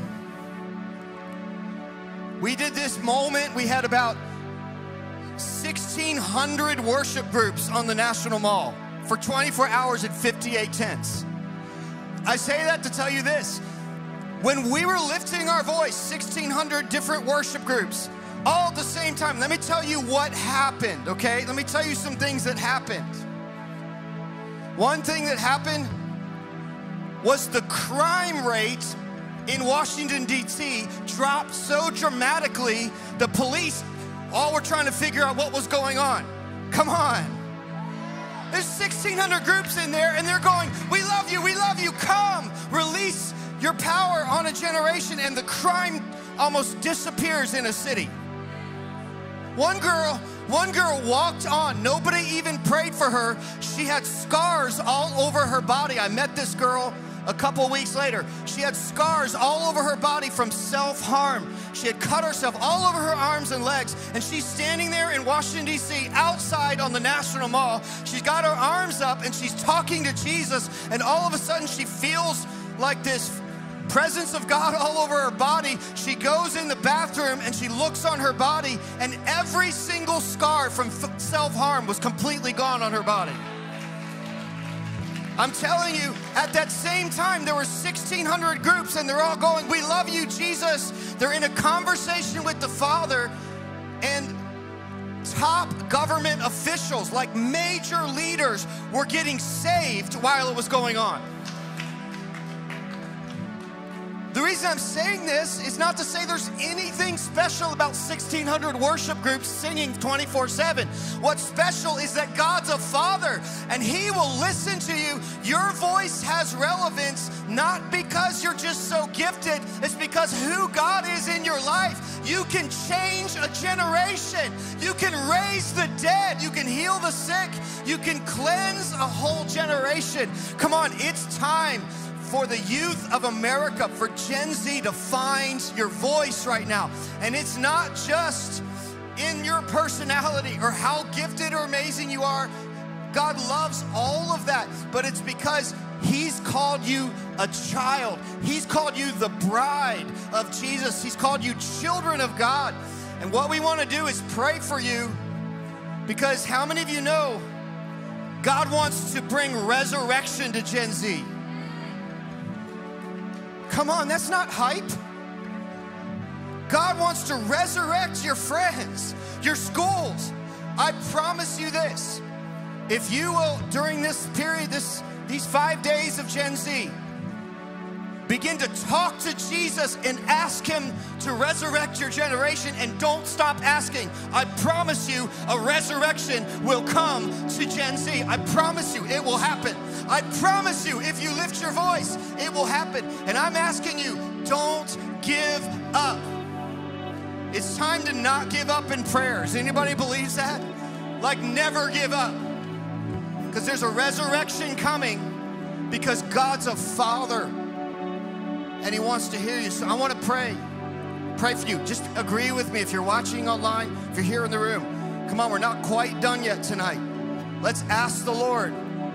we did this moment. We had about sixteen hundred worship groups on the National Mall for twenty-four hours at fifty-eight tents. I say that to tell you this. When we were lifting our voice, sixteen hundred different worship groups, all at the same time, let me tell you what happened, okay? Let me tell you some things that happened. One thing that happened was the crime rate in Washington, D C dropped so dramatically, the police all were trying to figure out what was going on. Come on. There's sixteen hundred groups in there and they're going, we love you, we love you, come, release your power on a generation, and the crime almost disappears in a city. One girl, one girl walked on, nobody even prayed for her. She had scars all over her body. I met this girl a couple weeks later. She had scars all over her body from self-harm. She had cut herself all over her arms and legs, and she's standing there in Washington, D C outside on the National Mall. She's got her arms up and she's talking to Jesus, and all of a sudden she feels like this presence of God all over her body. She goes in the bathroom and she looks on her body, and every single scar from self-harm was completely gone on her body. I'm telling you, at that same time, there were sixteen hundred groups and they're all going, we love you, Jesus. They're in a conversation with the Father, and top government officials, like major leaders, were getting saved while it was going on. The reason I'm saying this is not to say there's anything special about sixteen hundred worship groups singing twenty-four seven. What's special is that God's a father and he will listen to you. Your voice has relevance, not because you're just so gifted, it's because who God is in your life. You can change a generation. You can raise the dead. You can heal the sick. You can cleanse a whole generation. Come on, it's time for the youth of America, for Gen Z to find your voice right now. And it's not just in your personality or how gifted or amazing you are. God loves all of that, but it's because he's called you a child. He's called you the bride of Jesus. He's called you children of God. And what we want to do is pray for you, because how many of you know God wants to bring resurrection to Gen Z? Come on, that's not hype. God wants to resurrect your friends, your schools. I promise you this. If you will, during this period, this, these five days of Gen Z, begin to talk to Jesus and ask him to resurrect your generation, and don't stop asking. I promise you a resurrection will come to Gen Z. I promise you it will happen. I promise you if you lift your voice, it will happen. And I'm asking you, don't give up. It's time to not give up in prayers. Anybody believes that? Like never give up. Because there's a resurrection coming, because God's a father and he wants to hear you. So I want to pray. Pray for you. Just agree with me if you're watching online, if you're here in the room. Come on, we're not quite done yet tonight. Let's ask the Lord.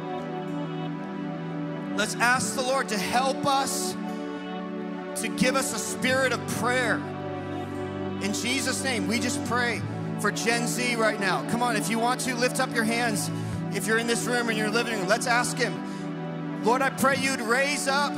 Let's ask the Lord to help us, to give us a spirit of prayer. In Jesus' name, we just pray for Gen Z right now. Come on, if you want to, lift up your hands. If you're in this room or in your living room, let's ask him. Lord, I pray you'd raise up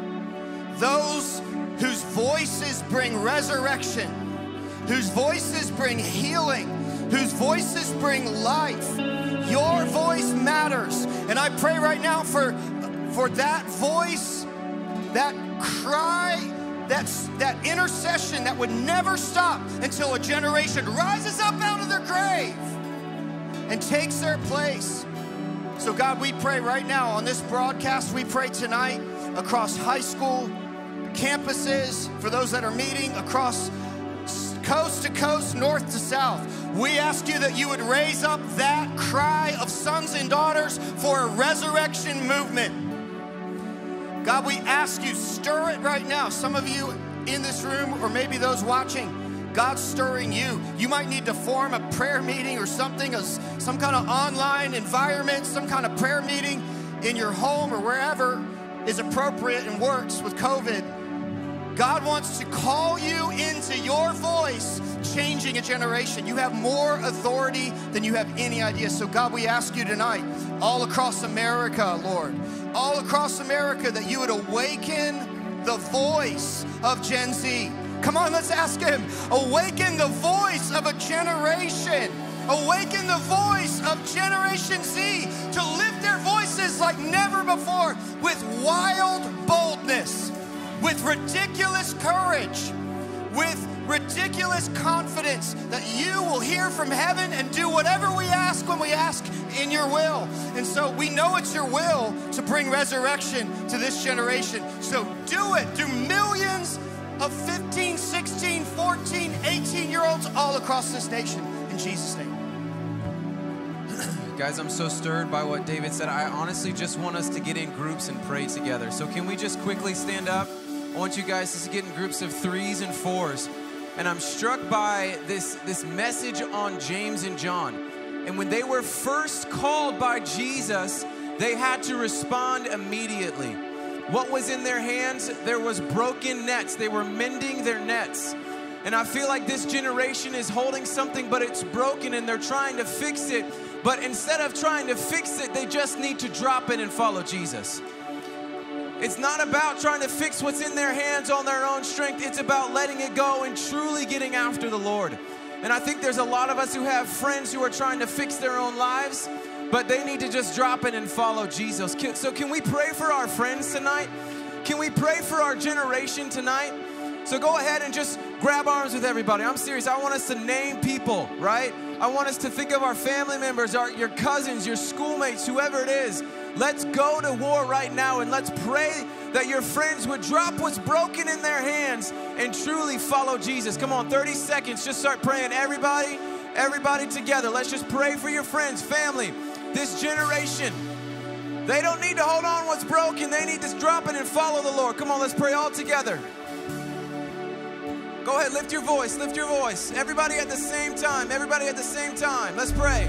those whose voices bring resurrection, whose voices bring healing, whose voices bring life. Your voice matters. And I pray right now for, for that voice, that cry, That's, that intercession that would never stop until a generation rises up out of their grave and takes their place. So God, we pray right now on this broadcast, we pray tonight across high school campuses, for those that are meeting across coast to coast, north to south. We ask you that you would raise up that cry of sons and daughters for a resurrection movement. God, we ask you, stir it right now. Some of you in this room, or maybe those watching, God's stirring you. You might need to form a prayer meeting or something, some kind of online environment, some kind of prayer meeting in your home or wherever is appropriate and works with COVID. God wants to call you into your voice, changing a generation. You have more authority than you have any idea. So God, we ask you tonight, all across America, Lord, all across America, that you would awaken the voice of Gen Z. Come on, let's ask him. Awaken the voice of a generation. Awaken the voice of Generation Z to lift their voices like never before, with wild boldness, with ridiculous courage, with ridiculous confidence that you will hear from heaven and do whatever we ask when we ask in your will. And so we know it's your will to bring resurrection to this generation. So do it through millions of fifteen, sixteen, fourteen, eighteen year olds all across this nation. In Jesus' name. Guys, I'm so stirred by what David said. I honestly just want us to get in groups and pray together. So can we just quickly stand up? I want you guys to get in groups of threes and fours. And I'm struck by this, this message on James and John. And when they were first called by Jesus, they had to respond immediately. What was in their hands? There was broken nets. They were mending their nets. And I feel like this generation is holding something, but it's broken and they're trying to fix it. But instead of trying to fix it, they just need to drop it and follow Jesus. It's not about trying to fix what's in their hands on their own strength. It's about letting it go and truly getting after the Lord. And I think there's a lot of us who have friends who are trying to fix their own lives, but they need to just drop it and follow Jesus. So can we pray for our friends tonight? Can we pray for our generation tonight? So go ahead and just grab arms with everybody. I'm serious. I want us to name people, right? I want us to think of our family members, our, your cousins, your schoolmates, whoever it is. Let's go to war right now and let's pray that your friends would drop what's broken in their hands and truly follow Jesus. Come on, thirty seconds. Just start praying. Everybody, everybody together. Let's just pray for your friends, family, this generation. They don't need to hold on what's broken. They need to drop it and follow the Lord. Come on, let's pray all together. Go ahead, lift your voice, lift your voice. Everybody at the same time, everybody at the same time. Let's pray.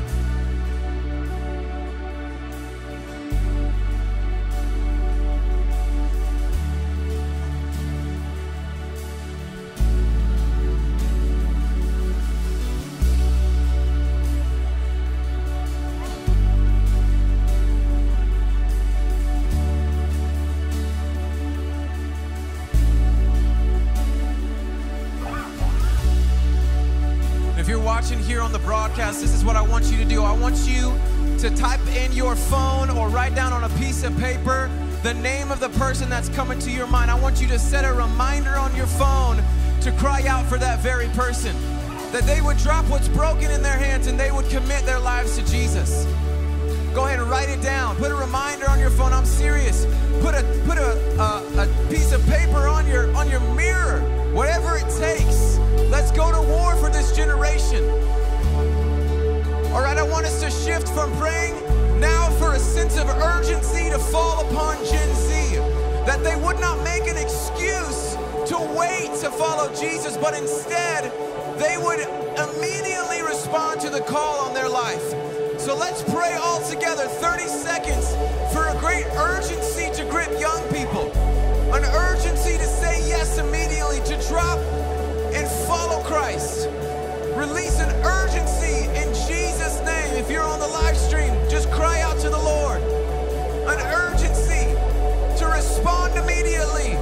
watching here on the broadcast, this is what I want you to do. I want you to type in your phone or write down on a piece of paper the name of the person that's coming to your mind. I want you to set a reminder on your phone to cry out for that very person, that they would drop what's broken in their hands and they would commit their lives to Jesus. Go ahead and write it down. Put a reminder on your phone. I'm serious. Put a put a, a, a piece of paper on your on your mirror. Whatever it takes. Let's go to war for this generation. All right, I want us to shift from praying now for a sense of urgency to fall upon Gen Z, that they would not make an excuse to wait to follow Jesus, but instead they would immediately respond to the call on their life. So let's pray all together, thirty seconds, for a great urgency to grip young people, an urgency to say yes immediately, to drop and follow Christ. Release an urgency in Jesus' name. If you're on the live stream, just cry out to the Lord. An urgency to respond immediately.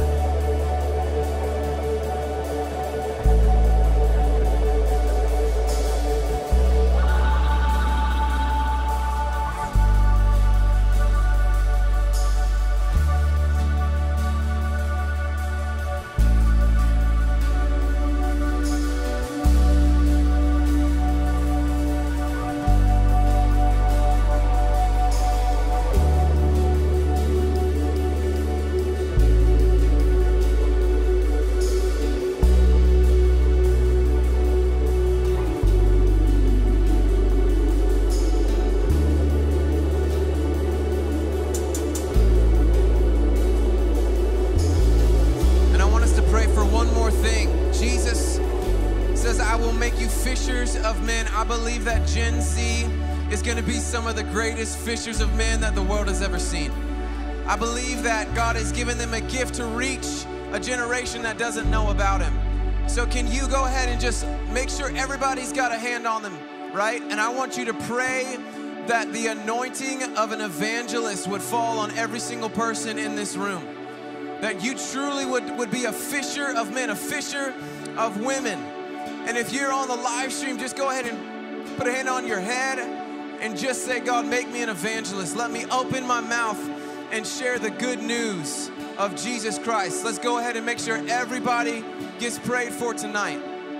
Gen Z is going to be some of the greatest fishers of men that the world has ever seen. I believe that God has given them a gift to reach a generation that doesn't know about Him. So can you go ahead and just make sure everybody's got a hand on them, right? And I want you to pray that the anointing of an evangelist would fall on every single person in this room. That you truly would, would be a fisher of men, a fisher of women. And if you're on the live stream, just go ahead and put a hand on your head and just say, God, make me an evangelist. Let me open my mouth and share the good news of Jesus Christ. Let's go ahead and make sure everybody gets prayed for tonight.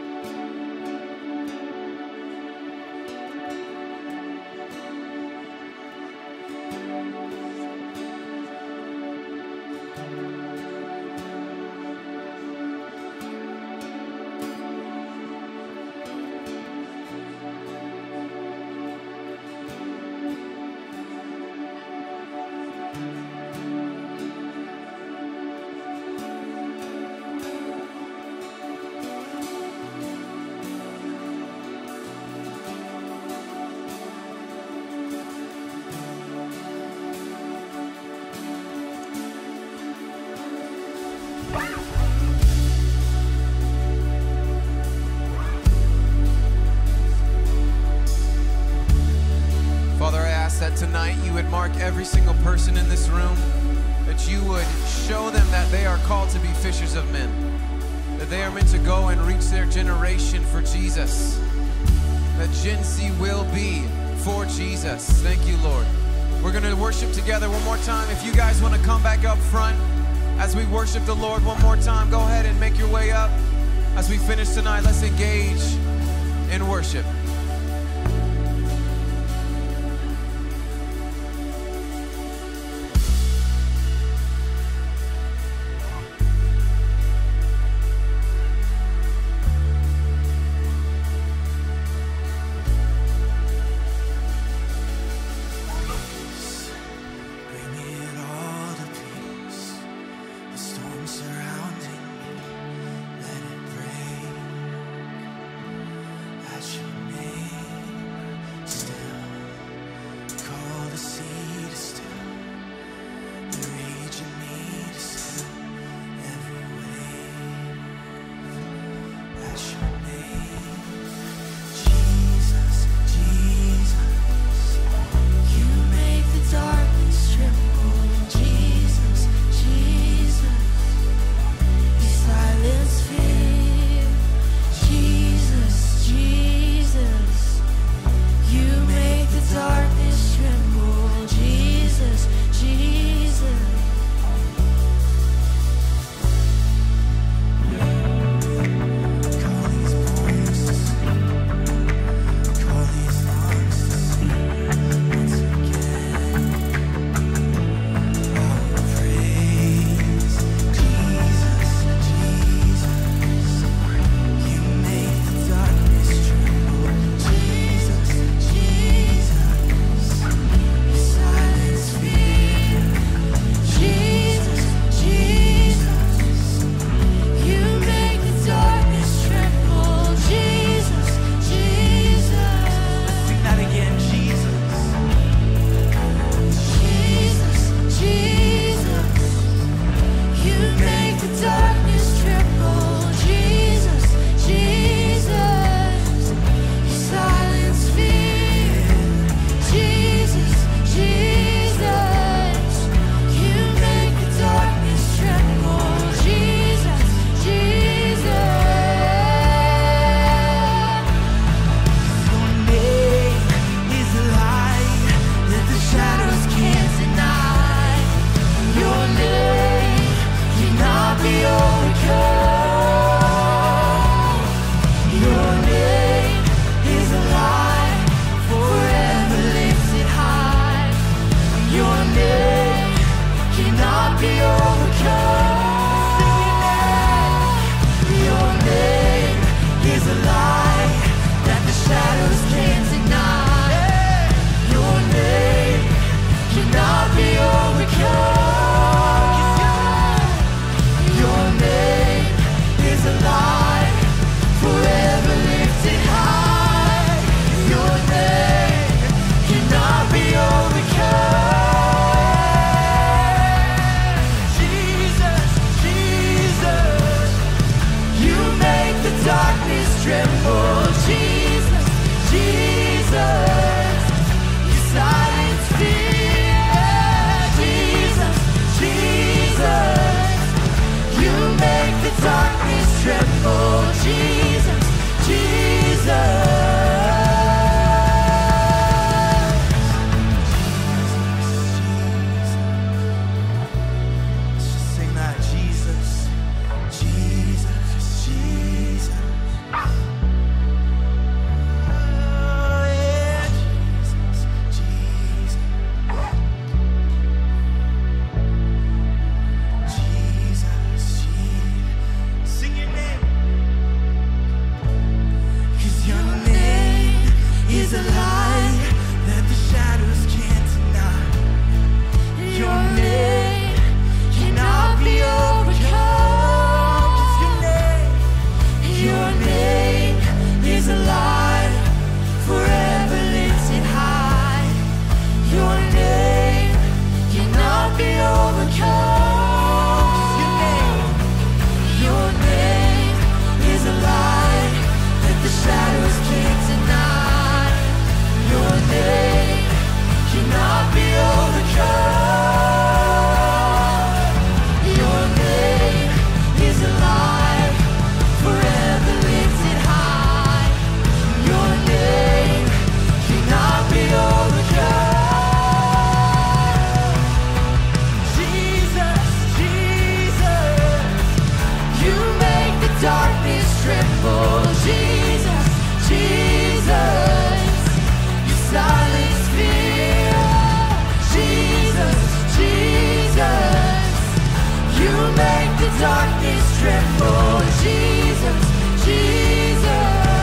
That tonight you would mark every single person in this room, that you would show them that they are called to be fishers of men, that they are meant to go and reach their generation for Jesus, that Gen Z will be for Jesus. Thank you, Lord. We're going to worship together one more time. If you guys want to come back up front as we worship the Lord one more time, go ahead and make your way up. As we finish tonight, let's engage in worship. Surrounding me, let it break at your name. tremble. Jesus, Jesus, you silence fear. Jesus, Jesus, you make the darkness tremble. Jesus, Jesus. Darkness tremble, Jesus, Jesus.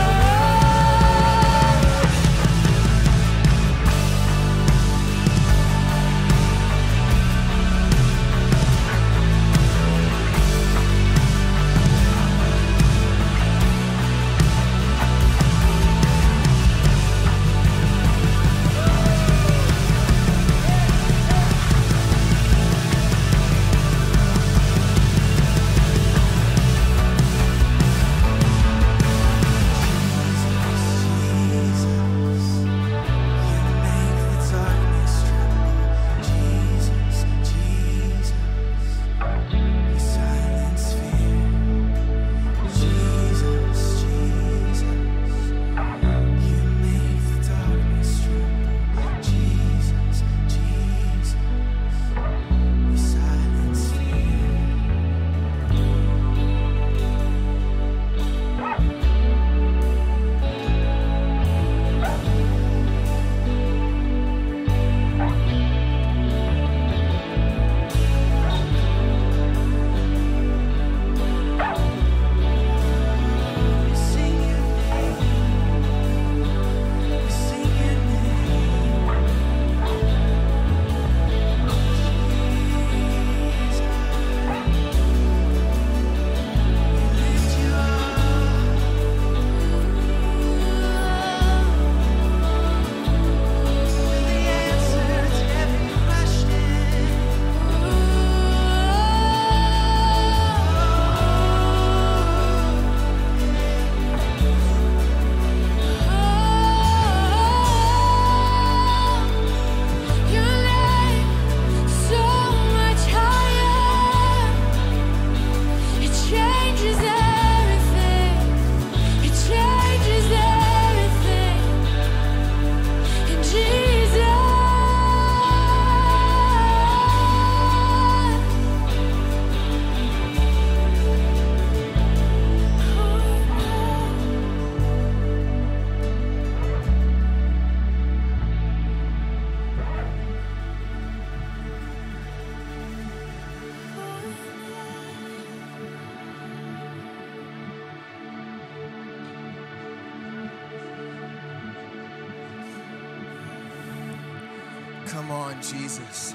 Come on, Jesus.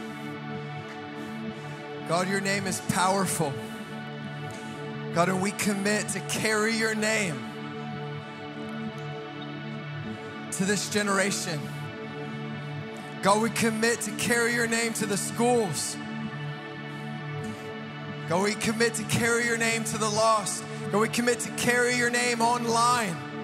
God, your name is powerful. God, and we commit to carry your name to this generation. God, we commit to carry your name to the schools. God, we commit to carry your name to the lost. God, we commit to carry your name online.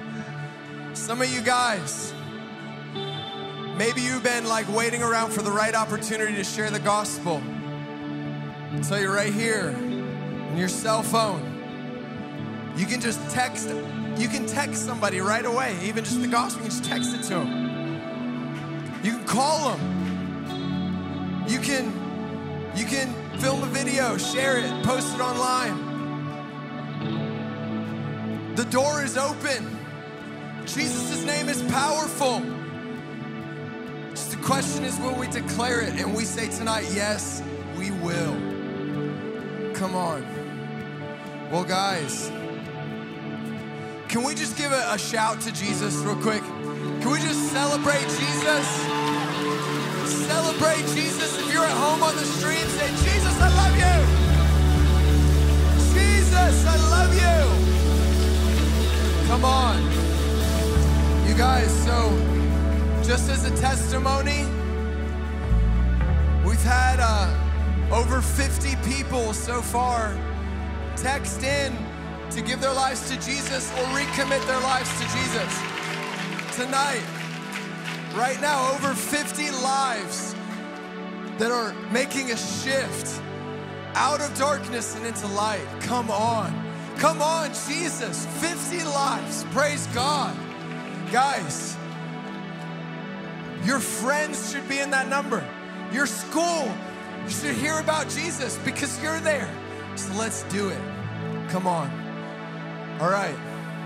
Some of you guys, maybe you've been like waiting around for the right opportunity to share the gospel. So you're right here on your cell phone. You can just text, you can text somebody right away, even just the gospel, you can just text it to them. You can call them. You can, you can film a video, share it, post it online. The door is open. Jesus' name is powerful. Just the question is, will we declare it? And we say tonight, yes, we will. Come on. Well, guys, can we just give a, a shout to Jesus real quick? Can we just celebrate Jesus? Celebrate Jesus. If you're at home on the stream, say, Jesus, I love you. Jesus, I love you. Come on. You guys, so just as a testimony, we've had uh, over fifty people so far text in to give their lives to Jesus or recommit their lives to Jesus. Tonight, right now, over fifty lives that are making a shift out of darkness and into light. Come on. Come on, Jesus. fifty lives. Praise God. Guys, your friends should be in that number. Your school should hear about Jesus because you're there. So let's do it. Come on. All right.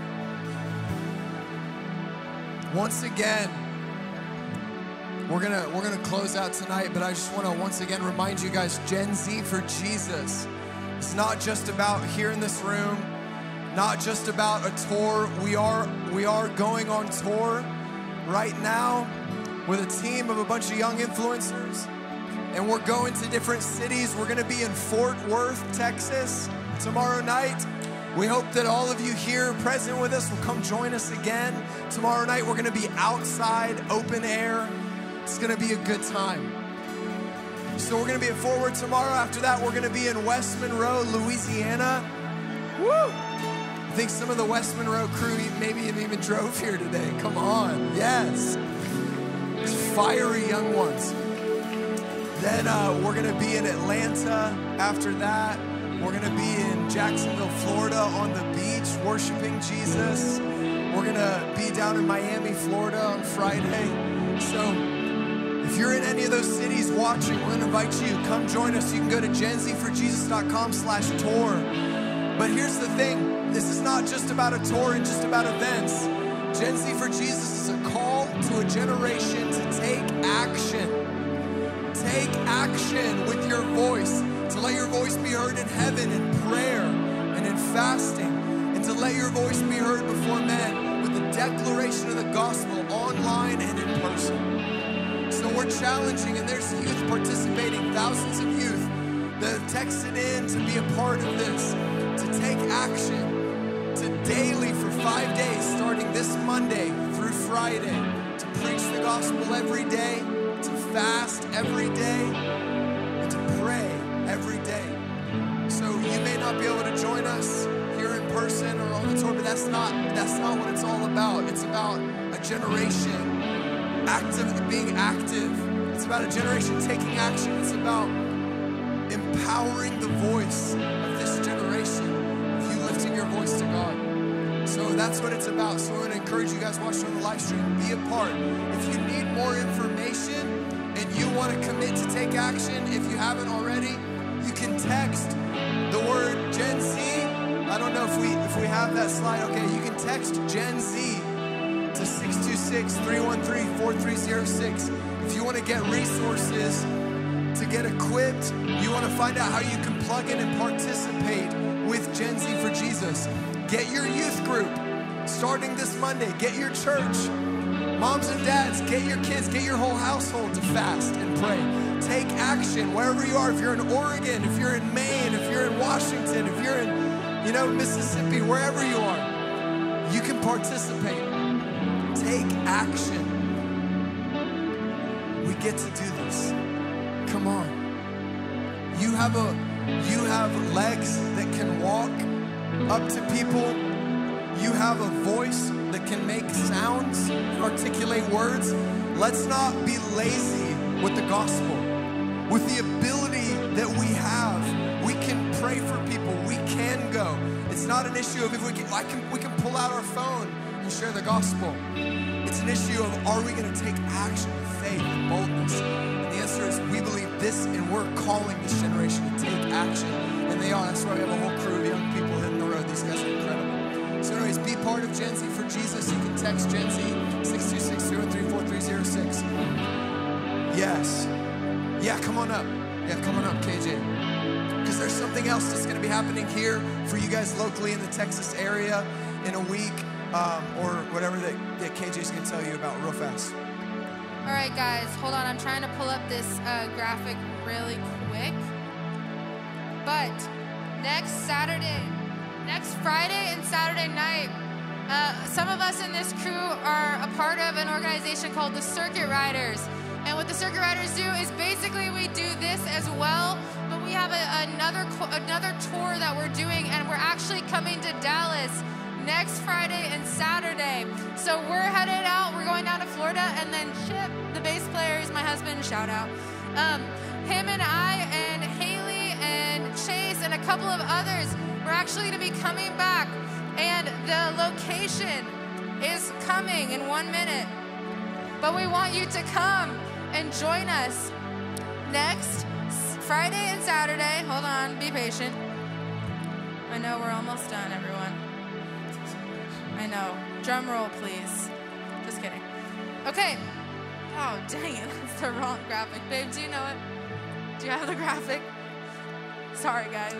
Once again, we're gonna we're gonna close out tonight, but I just want to once again remind you guys, Gen Z for Jesus. It's not just about here in this room, not just about a tour. We are we are going on tour right now with a team of a bunch of young influencers, and we're going to different cities. We're gonna be in Fort Worth, Texas tomorrow night. We hope that all of you here present with us will come join us again. Tomorrow night we're gonna be outside, open air. It's gonna be a good time. So we're gonna be at Fort Worth tomorrow. After that, we're gonna be in West Monroe, Louisiana. Woo! I think some of the West Monroe crew maybe even drove here today. Come on, yes. It's fiery young ones. Then uh, we're gonna be in Atlanta. After that, we're gonna be in Jacksonville, Florida on the beach worshiping Jesus. We're gonna be down in Miami, Florida on Friday. So if you're in any of those cities watching, we're gonna invite you, come join us. You can go to gen z for jesus dot com slash tour. But here's the thing, this is not just about a tour and just about events. Gen Z for Jesus is a call to a generation to take action. Take action with your voice, to let your voice be heard in heaven in prayer and in fasting, and to let your voice be heard before men with the declaration of the gospel online and in person. So we're challenging, and there's youth participating, thousands of youth that have texted in to be a part of this, to take action, to daily for five days, starting this Monday through Friday, to preach the gospel every day, to fast every day, and to pray every day. So you may not be able to join us here in person or on the tour, but that's not, that's not what it's all about. It's about a generation active, being active. It's about a generation taking action. It's about empowering the voice of this generation, of you lifting your voice to God. So that's what it's about. So I want to encourage you guys watching on the live stream, be a part. If you need more information and you want to commit to take action, if you haven't already, you can text the word Gen Z. I don't know if we if we have that slide. Okay, you can text Gen Z to six two six, three one three, four three zero six. If you want to get resources to get equipped, you want to find out how you can plug in and participate with Gen Z for Jesus. Get your youth group starting this Monday. Get your church. Moms and dads, get your kids, get your whole household to fast and pray. Take action wherever you are. If you're in Oregon, if you're in Maine, if you're in Washington, if you're in, you know, Mississippi, wherever you are, you can participate. Take action. We get to do this. Come on. You have a you have legs that can walk up to people. You have a voice that can make sound. articulate words, let's not be lazy with the gospel. With the ability that we have, we can pray for people. We can go. It's not an issue of if we can, I can, we can pull out our phone and share the gospel. It's an issue of, are we going to take action with faith and boldness? And the answer is, we believe this, and we're calling this generation to take action. And they are. That's why we have a whole crew of young people hitting the road. These guys are incredible. So anyways, be part of Gen Z for Jesus. You can text Gen Z, six two six, zero three four three zero six. Yes. Yeah, come on up. Yeah, come on up, K J. Because there's something else that's going to be happening here for you guys locally in the Texas area in a week, um, or whatever that, that K J's going to tell you about real fast. All right, guys, hold on. I'm trying to pull up this uh, graphic really quick. But next Saturday, next Friday and Saturday night, uh, some of us in this crew are a part of an organization called the Circuit Riders. And what the Circuit Riders do is basically we do this as well, but we have a, another another tour that we're doing, and we're actually coming to Dallas next Friday and Saturday. So we're headed out. We're going down to Florida, and then Chip, the bass player, is my husband. Shout out. Um, him and I and Haley and Chase and a couple of others, we're actually going to be coming back, and the location is coming in one minute. But we want you to come and join us next Friday and Saturday. Hold on, be patient. I know we're almost done, everyone. I know. Drum roll, please. Just kidding. Okay. Oh, dang it. That's the wrong graphic. Babe, do you know it? Do you have the graphic? Sorry, guys.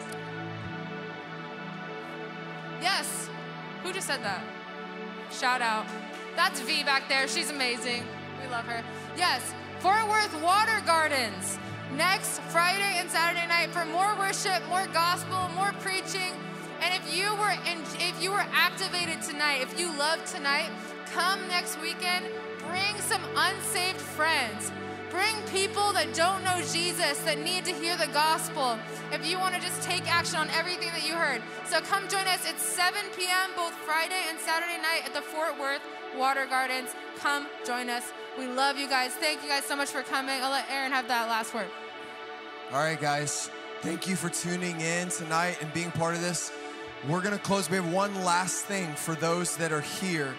Yes. Who just said that? Shout out. That's V back there. She's amazing. We love her. Yes. Fort Worth Water Gardens. Next Friday and Saturday night for more worship, more gospel, more preaching. And if you were in, if you were activated tonight, if you love tonight, come next weekend. Bring some unsaved friends. Bring people that don't know Jesus, that need to hear the gospel. If you want to just take action on everything that you heard. So come join us. It's seven p.m. both Friday and Saturday night at the Fort Worth Water Gardens. Come join us. We love you guys. Thank you guys so much for coming. I'll let Aaron have that last word. All right, guys. Thank you for tuning in tonight and being part of this. We're going to close. We have one last thing for those that are here,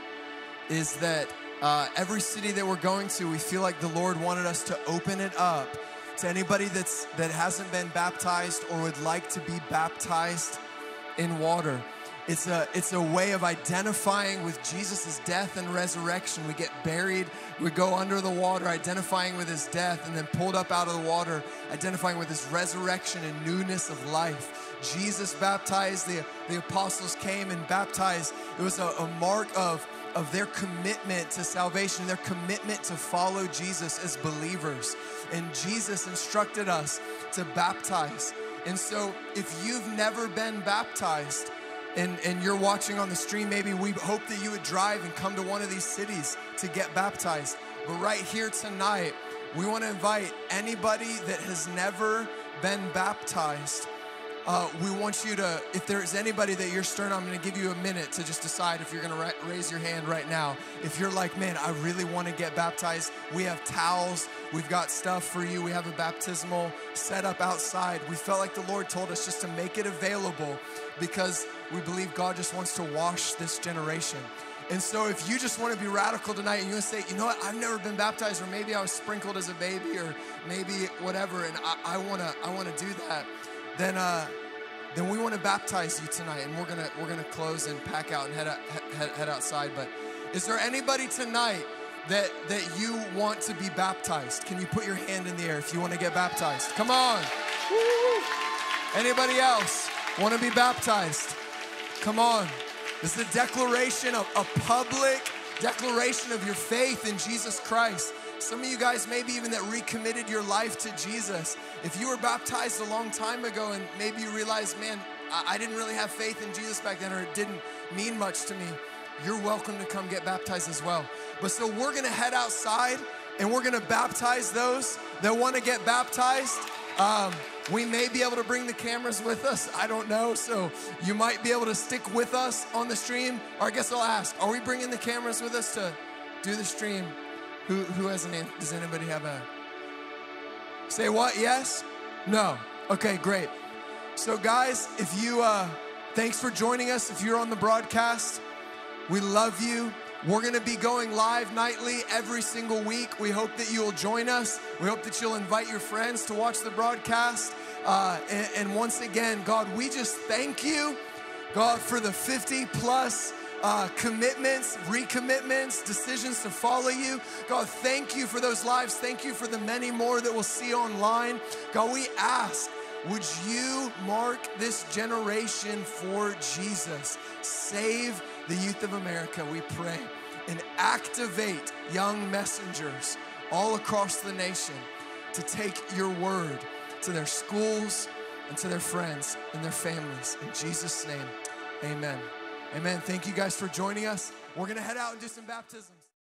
is that uh, every city that we're going to, we feel like the Lord wanted us to open it up to anybody that's that hasn't been baptized or would like to be baptized in water. It's a, it's a way of identifying with Jesus' death and resurrection. We get buried, we go under the water, identifying with his death, and then pulled up out of the water, identifying with his resurrection and newness of life. Jesus baptized, the, the apostles came and baptized. It was a, a mark of, of their commitment to salvation, their commitment to follow Jesus as believers. And Jesus instructed us to baptize. And so if you've never been baptized, And, and you're watching on the stream, maybe we hope that you would drive and come to one of these cities to get baptized. But right here tonight, we want to invite anybody that has never been baptized. Uh, we want you to, if there's anybody that you're stirring, I'm going to give you a minute to just decide if you're going to ra- raise your hand right now. If you're like, man, I really want to get baptized, we have towels, we've got stuff for you, we have a baptismal set up outside. We felt like the Lord told us just to make it available because we believe God just wants to wash this generation. And so if you just want to be radical tonight and you want to say, you know what, I've never been baptized, or maybe I was sprinkled as a baby, or maybe whatever, and I, I want to I want to do that, then uh, then we want to baptize you tonight, and we're gonna we're gonna close and pack out and head out, head, head outside. But is there anybody tonight that that you want to be baptized? Can you put your hand in the air if you want to get baptized? Come on. Woo. Anybody else want to be baptized? Come on. This is a declaration, of a public declaration of your faith in Jesus Christ. Some of you guys maybe even that recommitted your life to Jesus. If you were baptized a long time ago and maybe you realized, man, I didn't really have faith in Jesus back then, or it didn't mean much to me, you're welcome to come get baptized as well. But so we're gonna head outside and we're gonna baptize those that wanna get baptized. Um, we may be able to bring the cameras with us. I don't know. So you might be able to stick with us on the stream. Or I guess I'll ask, are we bringing the cameras with us to, Do the stream. Who, who has an answer? Does anybody have a? Say what? Yes? No? Okay, great. So guys, if you, uh, thanks for joining us. If you're on the broadcast, we love you. We're gonna be going live nightly every single week. We hope that you'll join us. We hope that you'll invite your friends to watch the broadcast. Uh, and, and once again, God, we just thank you, God, for the fifty plus Uh, commitments, recommitments, decisions to follow you. God, thank you for those lives. Thank you for the many more that we'll see online. God, we ask, would you mark this generation for Jesus? Save the youth of America, we pray, and activate young messengers all across the nation to take your word to their schools and to their friends and their families. In Jesus' name, amen. Amen. Thank you guys for joining us. We're going to head out and do some baptisms.